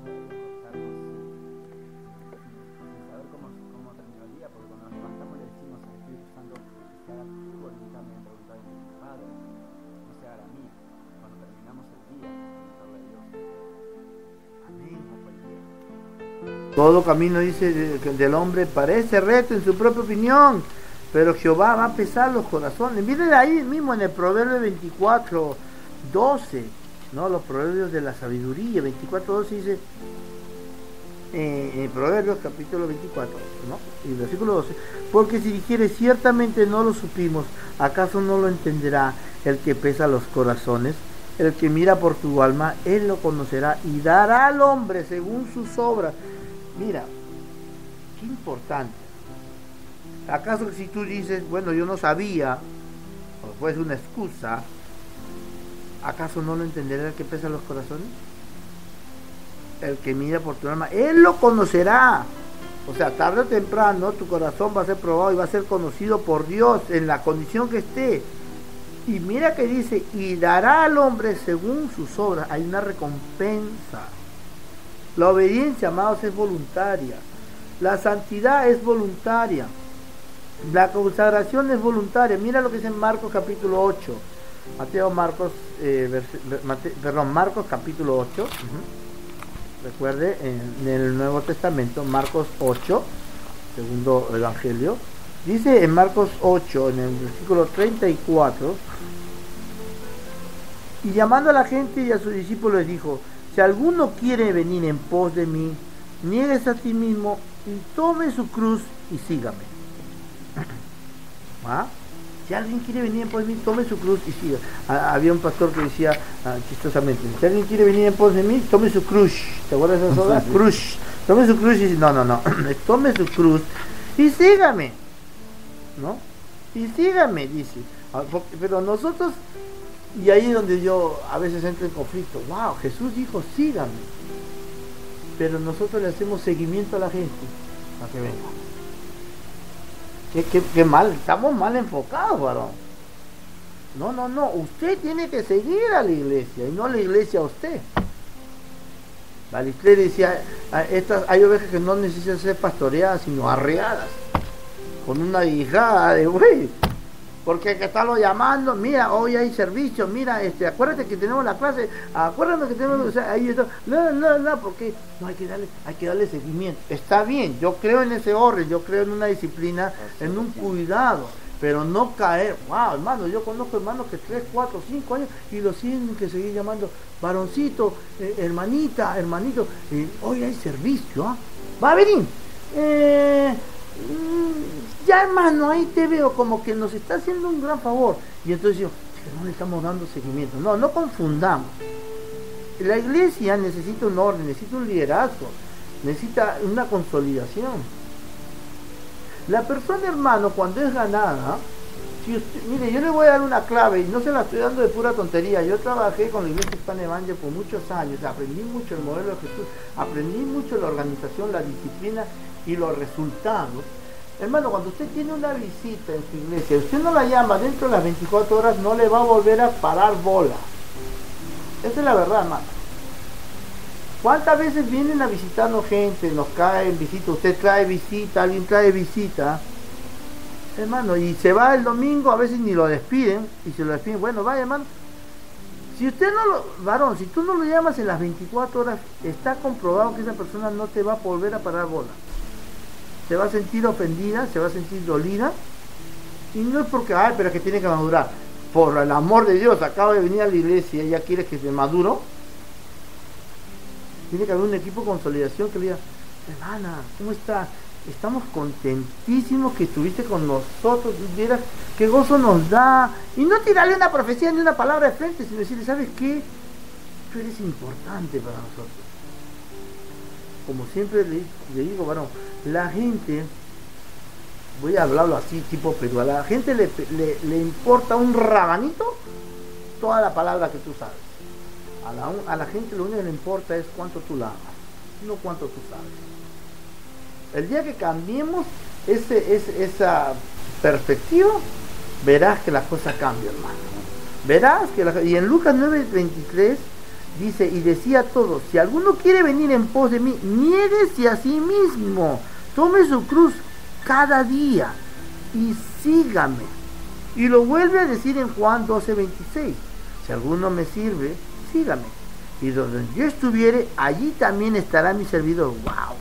Speaker 2: saber cómo terminó el día, porque cuando nos levantamos le decimos al Espíritu Santo que haga tu voluntad en voluntad de mi Padre, no se haga la mía. Cuando terminamos el día, preguntarle a Dios, amén, ¿cómo fue el día?
Speaker 1: Todo camino, dice, del hombre parece recto en su propia opinión, pero Jehová va a pesar los corazones. Miren ahí mismo en el Proverbio 24:12, ¿no? Los proverbios de la sabiduría, 24:12 dice, en Proverbios capítulo 24, ¿no? Y versículo 12, porque si dijere ciertamente no lo supimos, ¿acaso no lo entenderá el que pesa los corazones? El que mira por tu alma, él lo conocerá y dará al hombre según sus obras. Mira, qué importante. ¿Acaso si tú dices, bueno, yo no sabía, o fue una excusa, ¿acaso no lo entenderá el que pesa los corazones? El que mira por tu alma, él lo conocerá. O sea, tarde o temprano tu corazón va a ser probado y va a ser conocido por Dios en la condición que esté. Y mira que dice, y dará al hombre según sus obras. Hay una recompensa. La obediencia, amados, es voluntaria. La santidad es voluntaria. La consagración es voluntaria. Mira lo que dice en Marcos capítulo 8. Marcos capítulo 8. Recuerde, en el Nuevo Testamento, Marcos 8, segundo evangelio, dice en Marcos 8, en el versículo 34, y llamando a la gente y a sus discípulos les dijo, si alguno quiere venir en pos de mí, niéguese a sí mismo y tome su cruz y sígame. ¿Ah? Si alguien quiere venir en pos de mí, tome su cruz y siga. Había un pastor que decía chistosamente, si alguien quiere venir en pos de mí, tome su cruz. ¿Te acuerdas de esa sola? Cruz. Tome su cruz y no. Tome su cruz y sígame. ¿No? Y sígame, dice. Pero nosotros, y ahí es donde yo a veces entro en conflicto. Wow, Jesús dijo, sígame. Pero nosotros le hacemos seguimiento a la gente para que venga. Qué mal, estamos mal enfocados, varón. No, usted tiene que seguir a la iglesia y no la iglesia a usted. La iglesia decía, hay ovejas que no necesitan ser pastoreadas, sino arreadas, con una guijada de buey. porque hay que estarlo llamando, mira, hoy hay servicio, mira, acuérdate que tenemos la clase, acuérdate que tenemos, o sea, ahí está, no, porque no hay que darle seguimiento. Está bien, yo creo en ese orden, yo creo en una disciplina, en un cuidado, pero no caer. Wow, hermano, yo conozco hermanos que 3, 4, 5 años y lo tienen que seguir llamando varoncito, hermanita, hermanito, hoy hay servicio, va a venir. Ya hermano, ahí te veo como que nos está haciendo un gran favor. Y entonces yo, no le estamos dando seguimiento. No confundamos. La iglesia necesita un orden, necesita un liderazgo, necesita una consolidación. La persona, hermano, cuando es ganada, si usted, mire, yo le voy a dar una clave y no se la estoy dando de pura tontería. Yo trabajé con la Iglesia Hispana Evangel por muchos años, aprendí mucho el modelo de Jesús, aprendí mucho la organización, la disciplina y los resultados. Hermano, cuando usted tiene una visita en su iglesia, usted no la llama dentro de las 24 horas, no le va a volver a parar bola. Esa es la verdad, hermano. ¿Cuántas veces vienen a visitarnos gente, nos caen visita, usted trae visita, alguien trae visita, hermano, y se va el domingo, a veces ni lo despiden, y si lo despiden, bueno, vaya, hermano. Si usted no lo, varón, si tú no lo llamas en las 24 horas, está comprobado que esa persona no te va a volver a parar bola. Se va a sentir ofendida, se va a sentir dolida, y no es porque, ay, pero es que tiene que madurar. Por el amor de Dios, acaba de venir a la iglesia y ya quiere que se maduro. Tiene que haber un equipo de consolidación que le diga, hermana, ¿cómo está? Estamos contentísimos que estuviste con nosotros, vieras qué gozo nos da. Y no tirarle una profecía ni una palabra de frente, sino decirle, ¿sabes qué? Tú eres importante para nosotros. Como siempre le digo, varón, la gente, voy a hablarlo así, tipo Perú, a la gente le importa un rabanito toda la palabra que tú sabes. A la gente lo único que le importa es cuánto tú la amas, no cuánto tú sabes. El día que cambiemos esa perspectiva, verás que la cosa cambia, hermano. Verás que y en Lucas 9:23 dice, y decía a todos, si alguno quiere venir en pos de mí, niéguese a sí mismo, tome su cruz cada día y sígame. Y lo vuelve a decir en Juan 12:26, si alguno me sirve, sígame. Y donde yo estuviere, allí también estará mi servidor. ¡Wow!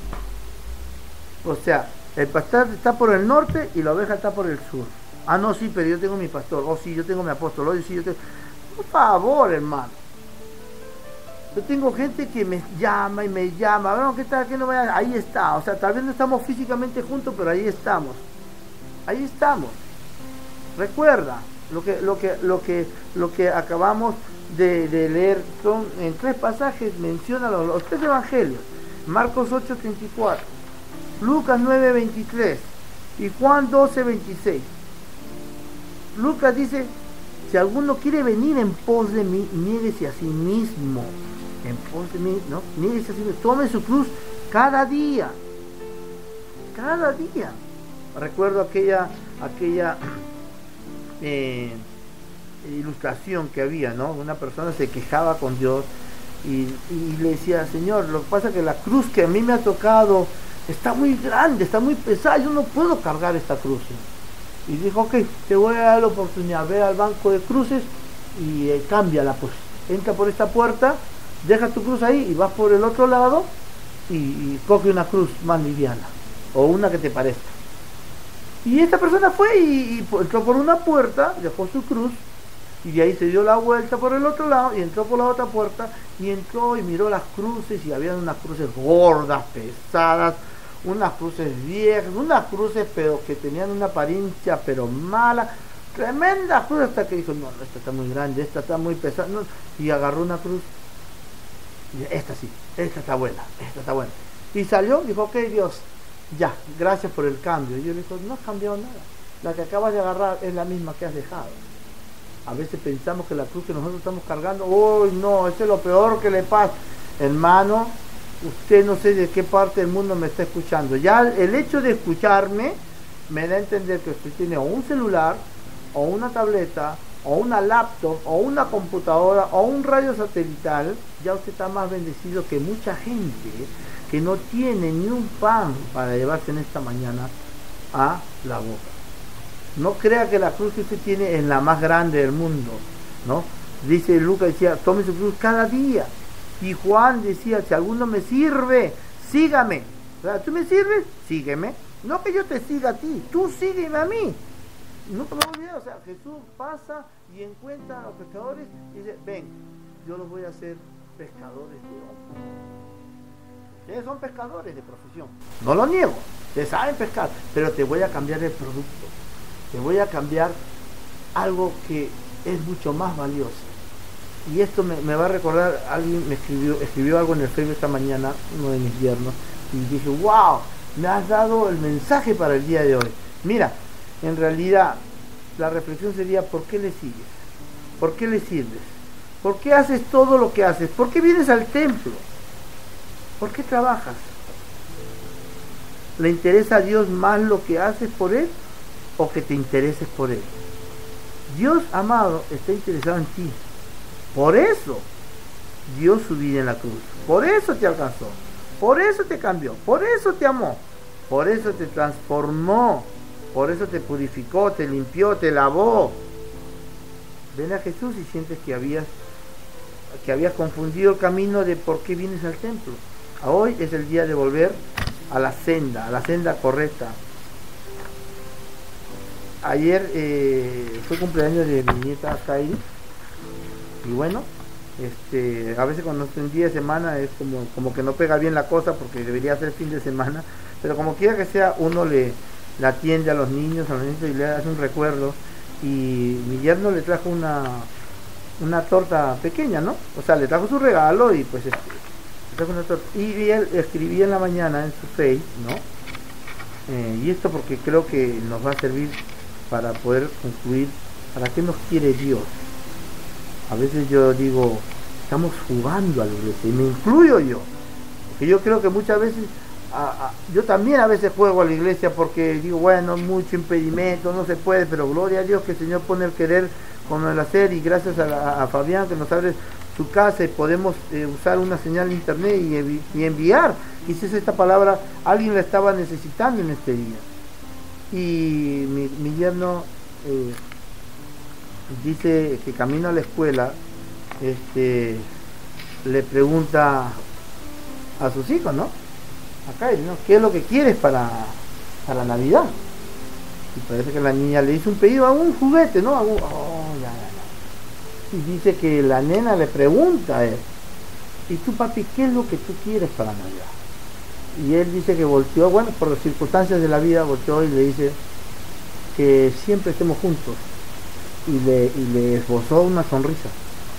Speaker 1: O sea, el pastor está por el norte y la oveja está por el sur. Ah, no, sí, pero yo tengo mi pastor. Oh, sí, yo tengo mi apóstol. Oh, sí, yo tengo... Por favor, hermano. Yo tengo gente que me llama y me llama. Bueno, ¿qué tal? ¿Qué no vaya? Ahí está. O sea, tal vez no estamos físicamente juntos, pero ahí estamos. Ahí estamos. Recuerda lo que acabamos de leer. Son en 3 pasajes, menciona los 3 evangelios. Marcos 8:34. Lucas 9:23 y Juan 12:26. Lucas dice, si alguno quiere venir en pos de mí, niéguese a sí mismo. En pos de mí, ¿no? Niéguese a sí mismo. Tome su cruz cada día. Cada día. Recuerdo aquella ilustración que había, ¿no? Una persona se quejaba con Dios y le decía, Señor, lo que pasa es que la cruz que a mí me ha tocado está muy grande, está muy pesada, yo no puedo cargar esta cruz. Y dijo, ok, te voy a dar la oportunidad, ve al banco de cruces y cámbiala, pues. Entra por esta puerta, deja tu cruz ahí y vas por el otro lado y coge una cruz más liviana o una que te parezca. Y esta persona fue y entró por una puerta, dejó su cruz y de ahí se dio la vuelta por el otro lado y entró por la otra puerta y entró y miró las cruces y había unas cruces gordas, pesadas, unas cruces viejas, unas cruces pero que tenían una apariencia pero mala, tremenda cruz, hasta que dijo, no, esta está muy grande, esta está muy pesada, no, y agarró una cruz y esta sí, esta está buena, y salió, dijo, ok, Dios, ya, gracias por el cambio. Y yo le digo, no has cambiado nada, la que acabas de agarrar es la misma que has dejado. A veces pensamos que la cruz que nosotros estamos cargando, uy, no, eso es lo peor que le pasa. Hermano, usted no sé de qué parte del mundo me está escuchando. Ya el hecho de escucharme me da a entender que usted tiene o un celular, o una tableta, o una laptop, o una computadora, o un radio satelital. Ya usted está más bendecido que mucha gente que no tiene ni un pan para llevarse en esta mañana a la boca. No crea que la cruz que usted tiene es la más grande del mundo, ¿no? Dice Lucas, decía, tome su cruz cada día. Y Juan decía, si alguno me sirve, sígame. O sea, ¿tú me sirves? Sígueme. No que yo te siga a ti, tú sígueme a mí. Nunca me voy a olvidar, o sea, Jesús pasa y encuentra a los pescadores y dice, ven, yo los voy a hacer pescadores de hombres. Ustedes son pescadores de profesión, no lo niego, ustedes saben pescar, pero te voy a cambiar el producto, te voy a cambiar algo que es mucho más valioso. Y esto me va a recordar, alguien me escribió algo en el Facebook esta mañana, uno de mis yernos, y dije, wow, me has dado el mensaje para el día de hoy. Mira, en realidad la reflexión sería, ¿por qué le sigues? ¿Por qué le sirves? ¿Por qué haces todo lo que haces? ¿Por qué vienes al templo? ¿Por qué trabajas? ¿Le interesa a Dios más lo que haces por Él o que te intereses por Él? Dios, amado, está interesado en ti. Por eso dio su vida en la cruz. Por eso te alcanzó. Por eso te cambió. Por eso te amó. Por eso te transformó. Por eso te purificó, te limpió, te lavó. Ven a Jesús y sientes que habías confundido el camino de por qué vienes al templo. Hoy es el día de volver a la senda correcta. Ayer fue cumpleaños de mi nieta Kairi. Y bueno, a veces cuando es un día de semana es como que no pega bien la cosa porque debería ser fin de semana. Pero como quiera que sea, uno le atiende a los niños y le hace un recuerdo. Y mi yerno le trajo una torta pequeña, ¿no? O sea, le trajo su regalo y pues le trajo una torta. Y él escribía en la mañana en su Face, ¿no? Y esto porque creo que nos va a servir para poder concluir para qué nos quiere Dios. A veces yo digo, estamos jugando a la iglesia, y me incluyo yo, porque yo creo que muchas veces, yo también a veces juego a la iglesia porque digo, bueno, mucho impedimento, no se puede, pero gloria a Dios que el Señor pone el querer con el hacer, y gracias a Fabián que nos abre su casa y podemos usar una señal de internet y enviar. Quizás esta palabra alguien la estaba necesitando en este día. Y mi yerno dice que camino a la escuela, le pregunta a sus hijos, ¿no? Acá, ¿no? ¿Qué es lo que quieres para Navidad? Y parece que la niña le hizo un pedido a un juguete, ¿no? Y dice que la nena le pregunta a él, ¿y tú, papi, qué es lo que tú quieres para Navidad? Y él dice que volteó, bueno, por las circunstancias de la vida, volteó y le dice que siempre estemos juntos. Y le esbozó una sonrisa.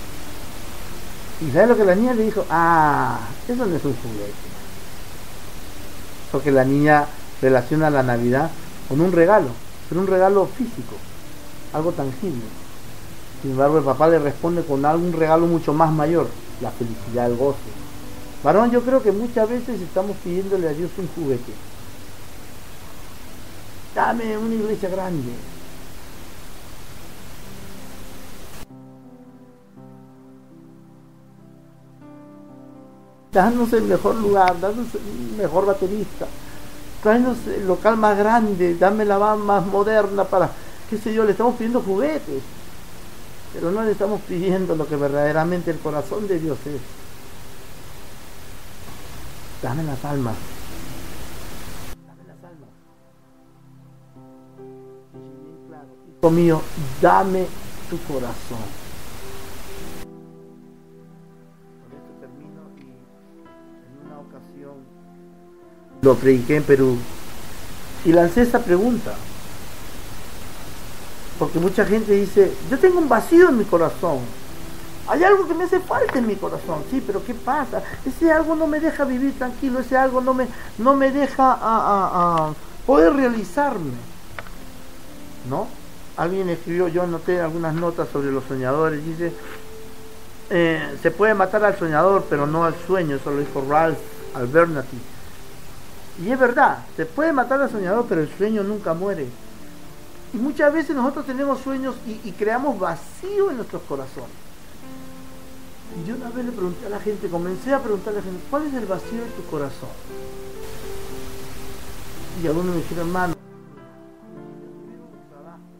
Speaker 1: ¿Y sabes lo que la niña le dijo? Eso no es un juguete. Porque la niña relaciona la Navidad con un regalo, pero un regalo físico, algo tangible. Sin embargo, el papá le responde con un regalo mucho más mayor, la felicidad, el gozo. Varón, yo creo que muchas veces estamos pidiéndole a Dios un juguete. Dame una iglesia grande. Danos el mejor lugar, danos el mejor baterista, tráenos el local más grande, dame la van más moderna para, qué sé yo, le estamos pidiendo juguetes, pero no le estamos pidiendo lo que verdaderamente el corazón de Dios es. Dame las almas. Dame las almas. Dice bien claro, hijo mío, dame tu corazón. Lo prediqué en Perú y lancé esta pregunta porque mucha gente dice, yo tengo un vacío en mi corazón, hay algo que me hace falta en mi corazón. Sí, pero ¿qué pasa? Ese algo no me deja vivir tranquilo, ese algo no me deja poder realizarme, ¿no? Alguien escribió, yo anoté algunas notas sobre los soñadores, dice, se puede matar al soñador pero no al sueño, eso lo dijo Ralph Abernathy. Y es verdad, se puede matar al soñador, pero el sueño nunca muere. Y muchas veces nosotros tenemos sueños y creamos vacío en nuestros corazones. Y yo una vez le pregunté a la gente, comencé a preguntarle a la gente, ¿cuál es el vacío de tu corazón? Y algunos me dijeron, hermano, yo tuve un trabajo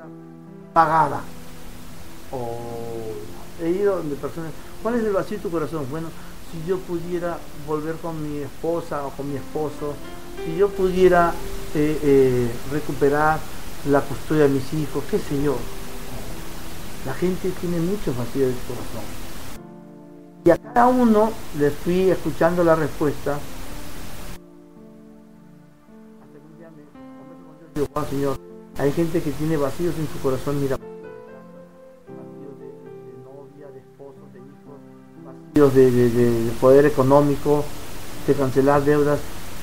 Speaker 1: pagada. O he ido donde personas, ¿cuál es el vacío de tu corazón? Bueno, si yo pudiera volver con mi esposa o con mi esposo, si yo pudiera recuperar la custodia de mis hijos, qué sé yo. La gente tiene muchos vacíos de su corazón. Y a cada uno le fui escuchando la respuesta. Hasta que un día me converso con Dios y digo, wow, Señor, hay gente que tiene vacíos en su corazón, mira, vacíos de novia, de esposo, de hijos, vacíos de poder económico, de cancelar deudas.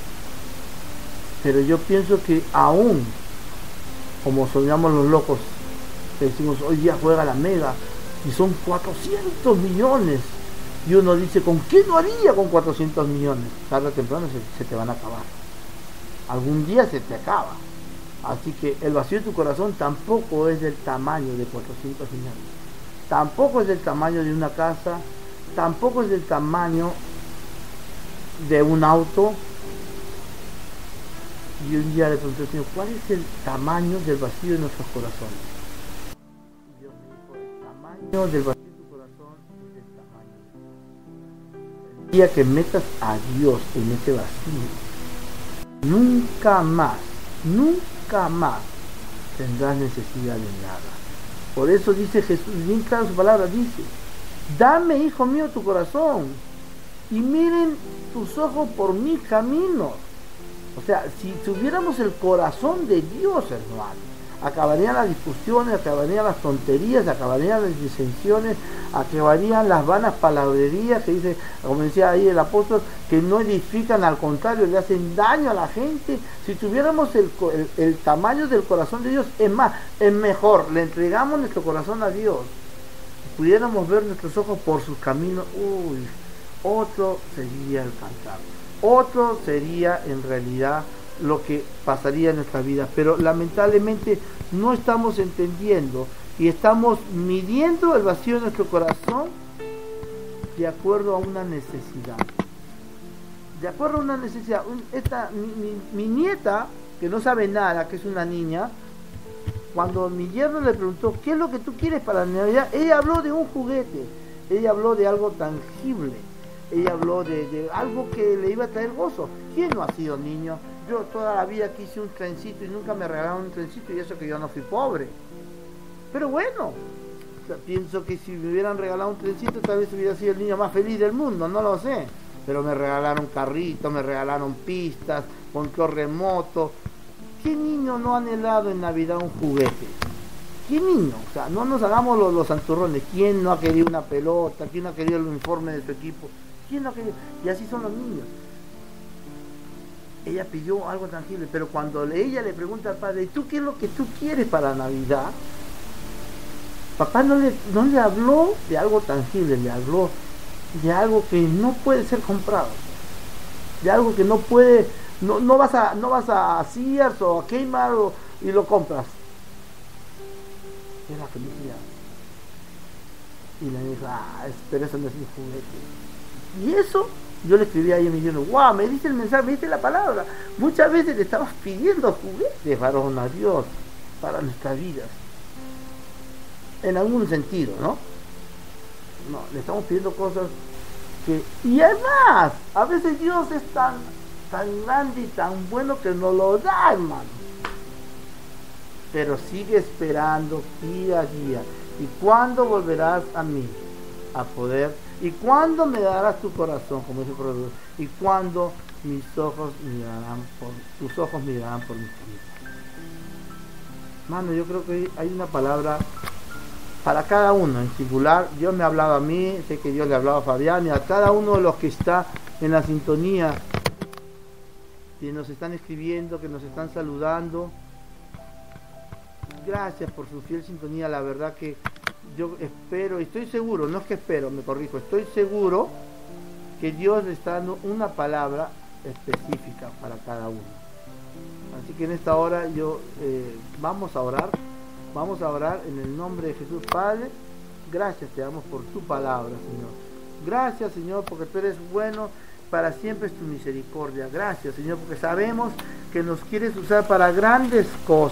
Speaker 1: Pero yo pienso que aún, como soñamos los locos, que decimos, hoy día juega la Mega, y son 400 millones. Y uno dice, ¿con qué no haría con 400 millones? Tarde o temprano se te van a acabar. Algún día se te acaba. Así que el vacío de tu corazón tampoco es del tamaño de 400 millones. Tampoco es del tamaño de una casa. Tampoco es del tamaño de un auto. Y un día le pregunté al Señor, ¿cuál es el tamaño del vacío de nuestros corazones? Y Dios me dijo, el tamaño del vacío de tu corazón es el tamaño. El día que metas a Dios en ese vacío, nunca más tendrás necesidad de nada. Por eso dice Jesús, bien claro su palabra, dice, dame, hijo mío, tu corazón, y miren tus ojos por mis caminos. O sea, si tuviéramos el corazón de Dios, hermano, acabarían las discusiones, acabarían las tonterías, acabarían las disensiones, acabarían las vanas palabrerías que dice, como decía ahí el apóstol, que no edifican, al contrario, le hacen daño a la gente. Si tuviéramos el tamaño del corazón de Dios, es más, es mejor, le entregamos nuestro corazón a Dios, si pudiéramos ver nuestros ojos por sus caminos, otro sería el cantar. Otro sería en realidad lo que pasaría en nuestra vida, pero lamentablemente no estamos entendiendo y estamos midiendo el vacío de nuestro corazón de acuerdo a una necesidad. De acuerdo a una necesidad. Mi nieta, que no sabe nada, que es una niña, cuando mi yerno le preguntó, ¿qué es lo que tú quieres para la Navidad? Ella habló de un juguete, ella habló de algo tangible. Ella habló de algo que le iba a traer gozo. ¿Quién no ha sido niño? Yo toda la vida quise un trencito y nunca me regalaron un trencito, y eso que yo no fui pobre. Pero bueno, o sea, pienso que si me hubieran regalado un trencito, tal vez hubiera sido el niño más feliz del mundo, no lo sé. Pero me regalaron carritos, me regalaron pistas, control remoto. ¿Qué niño no ha anhelado en Navidad un juguete? ¿Qué niño? O sea, no nos hagamos los santurrones. ¿Quién no ha querido una pelota? ¿Quién no ha querido el uniforme de su equipo? ¿Quién no ha querido? Y así son los niños. Ella pidió algo tangible, pero cuando ella le pregunta al padre, ¿y tú qué es lo que tú quieres para Navidad? Papá no le habló de algo tangible, le habló de algo que no puede ser comprado, de algo que no puede, no vas a Sears o a Kmart y lo compras. Es la felicidad. Y le dijo, pero eso no es un juguete. Y eso, yo le escribí ahí a mi yerno, wow, me dice el mensaje, me dice la palabra. Muchas veces le estamos pidiendo juguetes, varón, a Dios, para nuestras vidas. En algún sentido, ¿no? No, le estamos pidiendo cosas que... Y además, a veces Dios es tan grande y tan bueno que nos lo da, hermano. Pero sigue esperando día a día. ¿Y cuándo volverás a mí a poder? ¿Y cuándo me darás tu corazón, como dice el proverbio? ¿Y cuándo tus ojos mirarán por mis caminos? Mano, yo creo que hay una palabra para cada uno en singular. Dios me ha hablado a mí, sé que Dios le ha hablado a Fabián y a cada uno de los que está en la sintonía, que nos están escribiendo, que nos están saludando. Gracias por su fiel sintonía. La verdad que yo espero, y estoy seguro, no es que espero, me corrijo, estoy seguro que Dios le está dando una palabra específica para cada uno. Así que en esta hora vamos a orar en el nombre de Jesús. Padre, gracias te damos por tu palabra, Señor. Gracias, Señor, porque tú eres bueno, para siempre es tu misericordia. Gracias, Señor, porque sabemos que nos quieres usar para grandes cosas.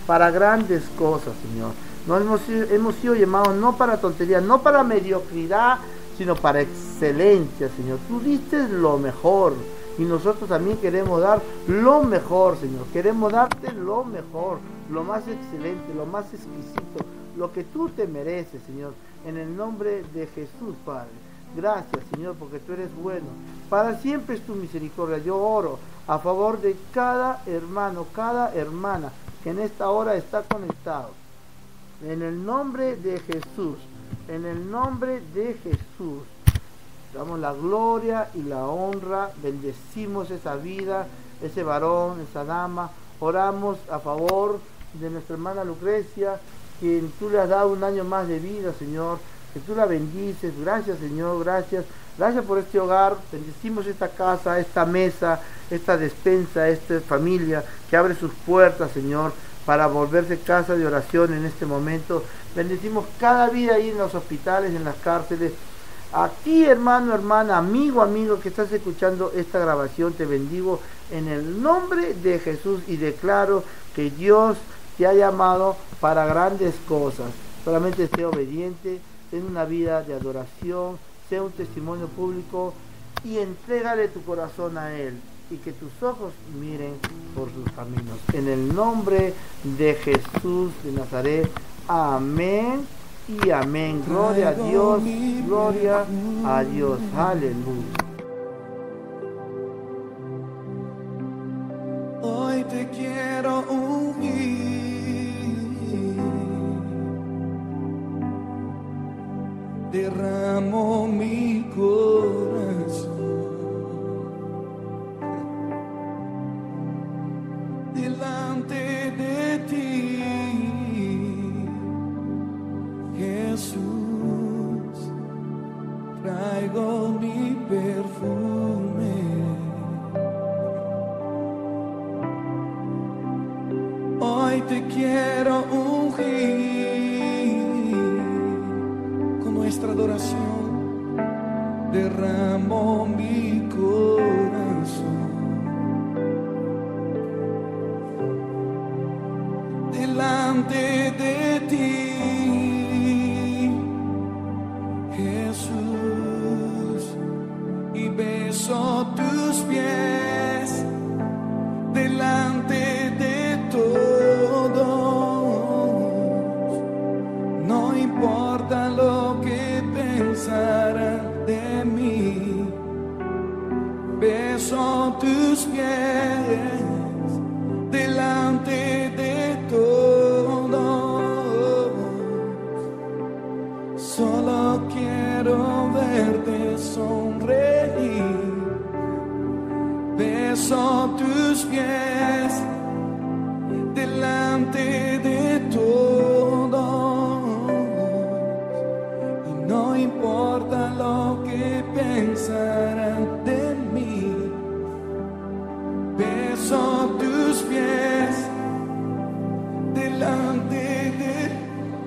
Speaker 1: para grandes cosas, Señor. Hemos sido llamados no para tontería, no para mediocridad, sino para excelencia, Señor. Tú diste lo mejor y nosotros también queremos dar lo mejor, Señor. Queremos darte lo mejor, lo más excelente, lo más exquisito, lo que tú te mereces, Señor. En el nombre de Jesús, Padre. Gracias, Señor, porque tú eres bueno. Para siempre es tu misericordia. Yo oro a favor de cada hermano, cada hermana que en esta hora está conectado. En el nombre de Jesús, en el nombre de Jesús, damos la gloria y la honra, bendecimos esa vida, ese varón, esa dama. Oramos a favor de nuestra hermana Lucrecia, quien tú le has dado un año más de vida, Señor, que tú la bendices. Gracias, Señor, gracias por este hogar. Bendecimos esta casa, esta mesa, esta despensa, esta familia que abre sus puertas, Señor, para volverse casa de oración en este momento. Bendecimos cada vida ahí en los hospitales, en las cárceles. A ti, hermano, hermana, amigo, que estás escuchando esta grabación, te bendigo en el nombre de Jesús y declaro que Dios te ha llamado para grandes cosas. Solamente sea obediente, ten una vida de adoración, sea un testimonio público y entrégale tu corazón a Él y que tus ojos miren por sus caminos. En el nombre de Jesús de Nazaret, amén y amén. Gloria a Dios, gloria a Dios. Aleluya.
Speaker 3: Hoy te quiero ungir, derramo mi corazón delante de ti, Jesús. Traigo mi perfume, hoy te quiero ungir con nuestra adoración, derramo mi corazón delante de ti, Jesús, y beso tus pies delante de todos. No importa lo que pensarán de mí, beso tus pies delante de todos. Solo quiero verte sonreír, beso tus pies delante de todos. Y no importa lo que pensarán de mí, beso tus pies delante de todos.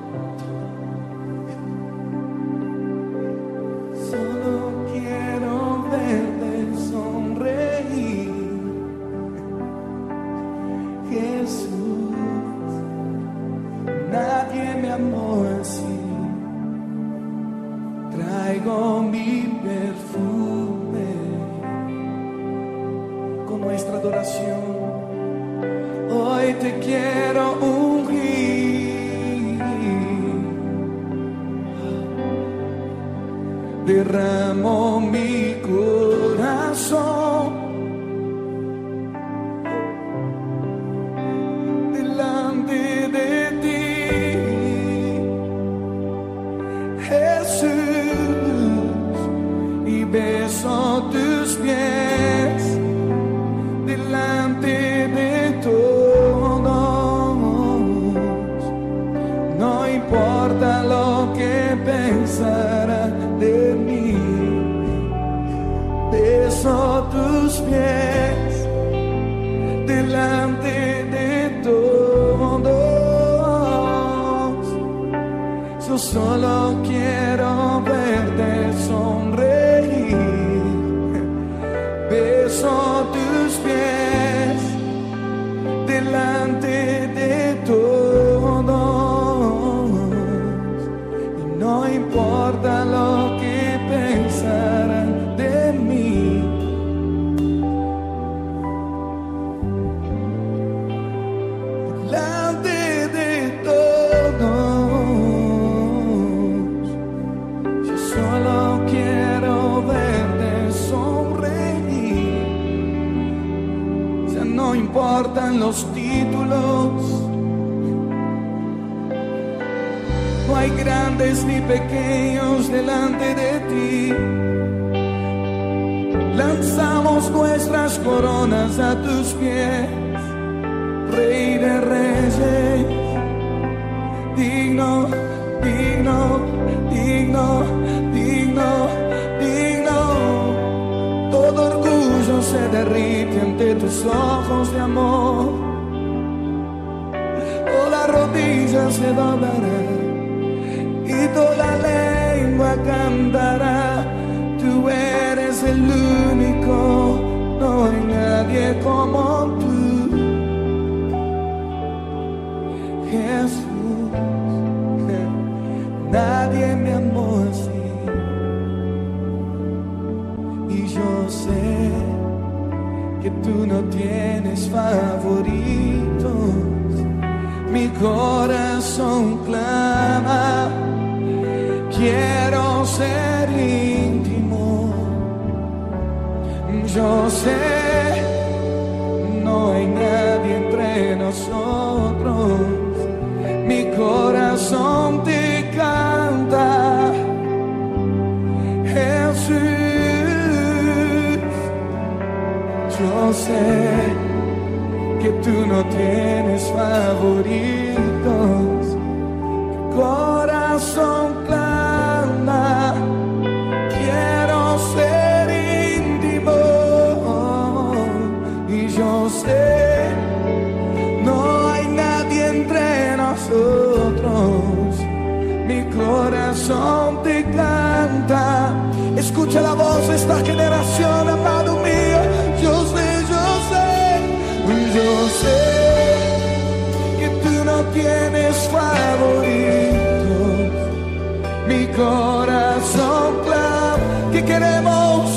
Speaker 3: Solo quiero verte sonreír, Jesús. Nadie me amó así. Traigo mi perfume con nuestra adoración. Hoy te quiero ungir, derramo mi corazón delante de ti, Jesús, y beso tus pies delante de todos. No importa lo que pensarán de mí, beso tus pies delante de todos. Yo solo quiero verte sonreír, beso tus pies delante de todos. importan los títulos, no hay grandes ni pequeños delante de ti. Lanzamos nuestras coronas a tus pies, Rey de Reyes, digno, digno, digno, digno, digno. Todo orgullo se derrite ante tus ojos de amor, toda rodilla se doblará y toda lengua cantará. Tú eres el único, no hay nadie como tú, Jesús. Nadie me amó así, y yo sé que tú no tienes favoritos. Mi corazón clama, quiero ser íntimo. Yo sé, no hay nadie entre nosotros. Mi corazón te canta, Jesús. Yo sé que tú no tienes favoritos. Mi corazón clama, quiero ser íntimo. Y yo sé, no hay nadie entre nosotros. Mi corazón te canta. Escucha la voz de esta generación, amado mío. Yo sé que tú no tienes favoritos. Mi corazón clama que queremos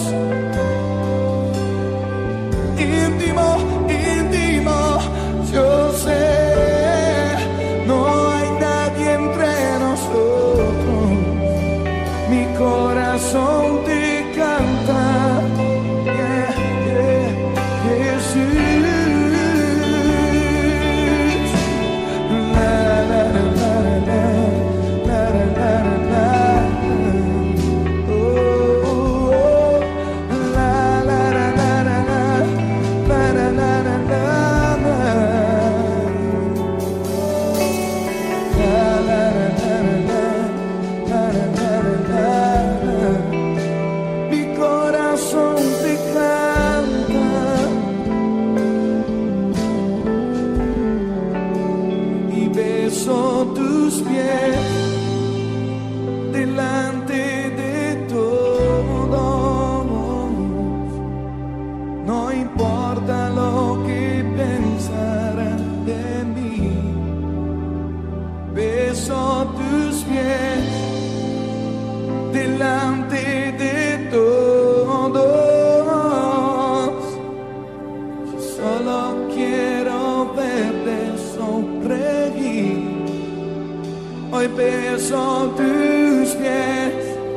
Speaker 3: íntimo, íntimo. Yo sé, no hay nadie entre nosotros. Mi corazón te canta, yeah, yeah, Jesús. Tus pies delante de todos, no importa lo que pensarán de mí. Beso tus pies delante de todos. Yo solo quiero verte sonreír. Hoy beso tus pies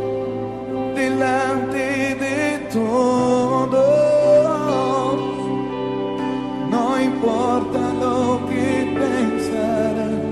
Speaker 3: delante de todos. No importa lo que pensarán.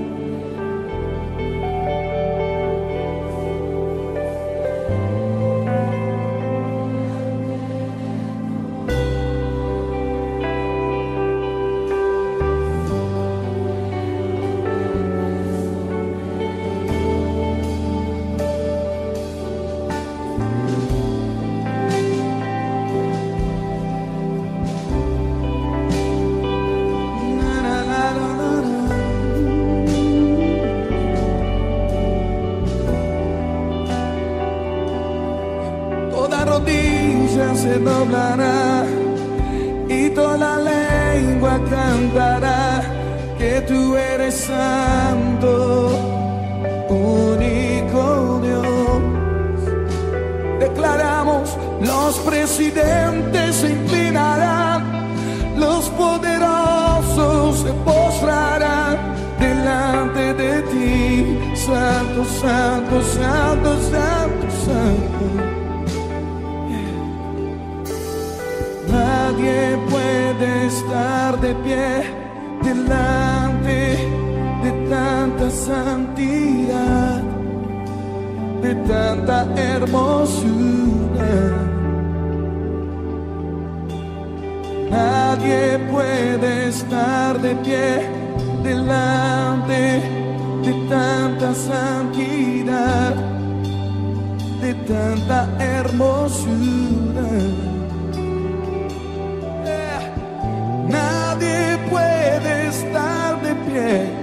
Speaker 3: Se doblará y toda lengua cantará que tú eres santo, único Dios. Declaramos, los presidentes se inclinarán, los poderosos se postrarán delante de ti. Santo, santo, santo, santo, santo. Nadie puede estar de pie delante de tanta santidad, de tanta hermosura. Nadie puede estar de pie delante de tanta santidad, de tanta hermosura. Nadie puede estar de pie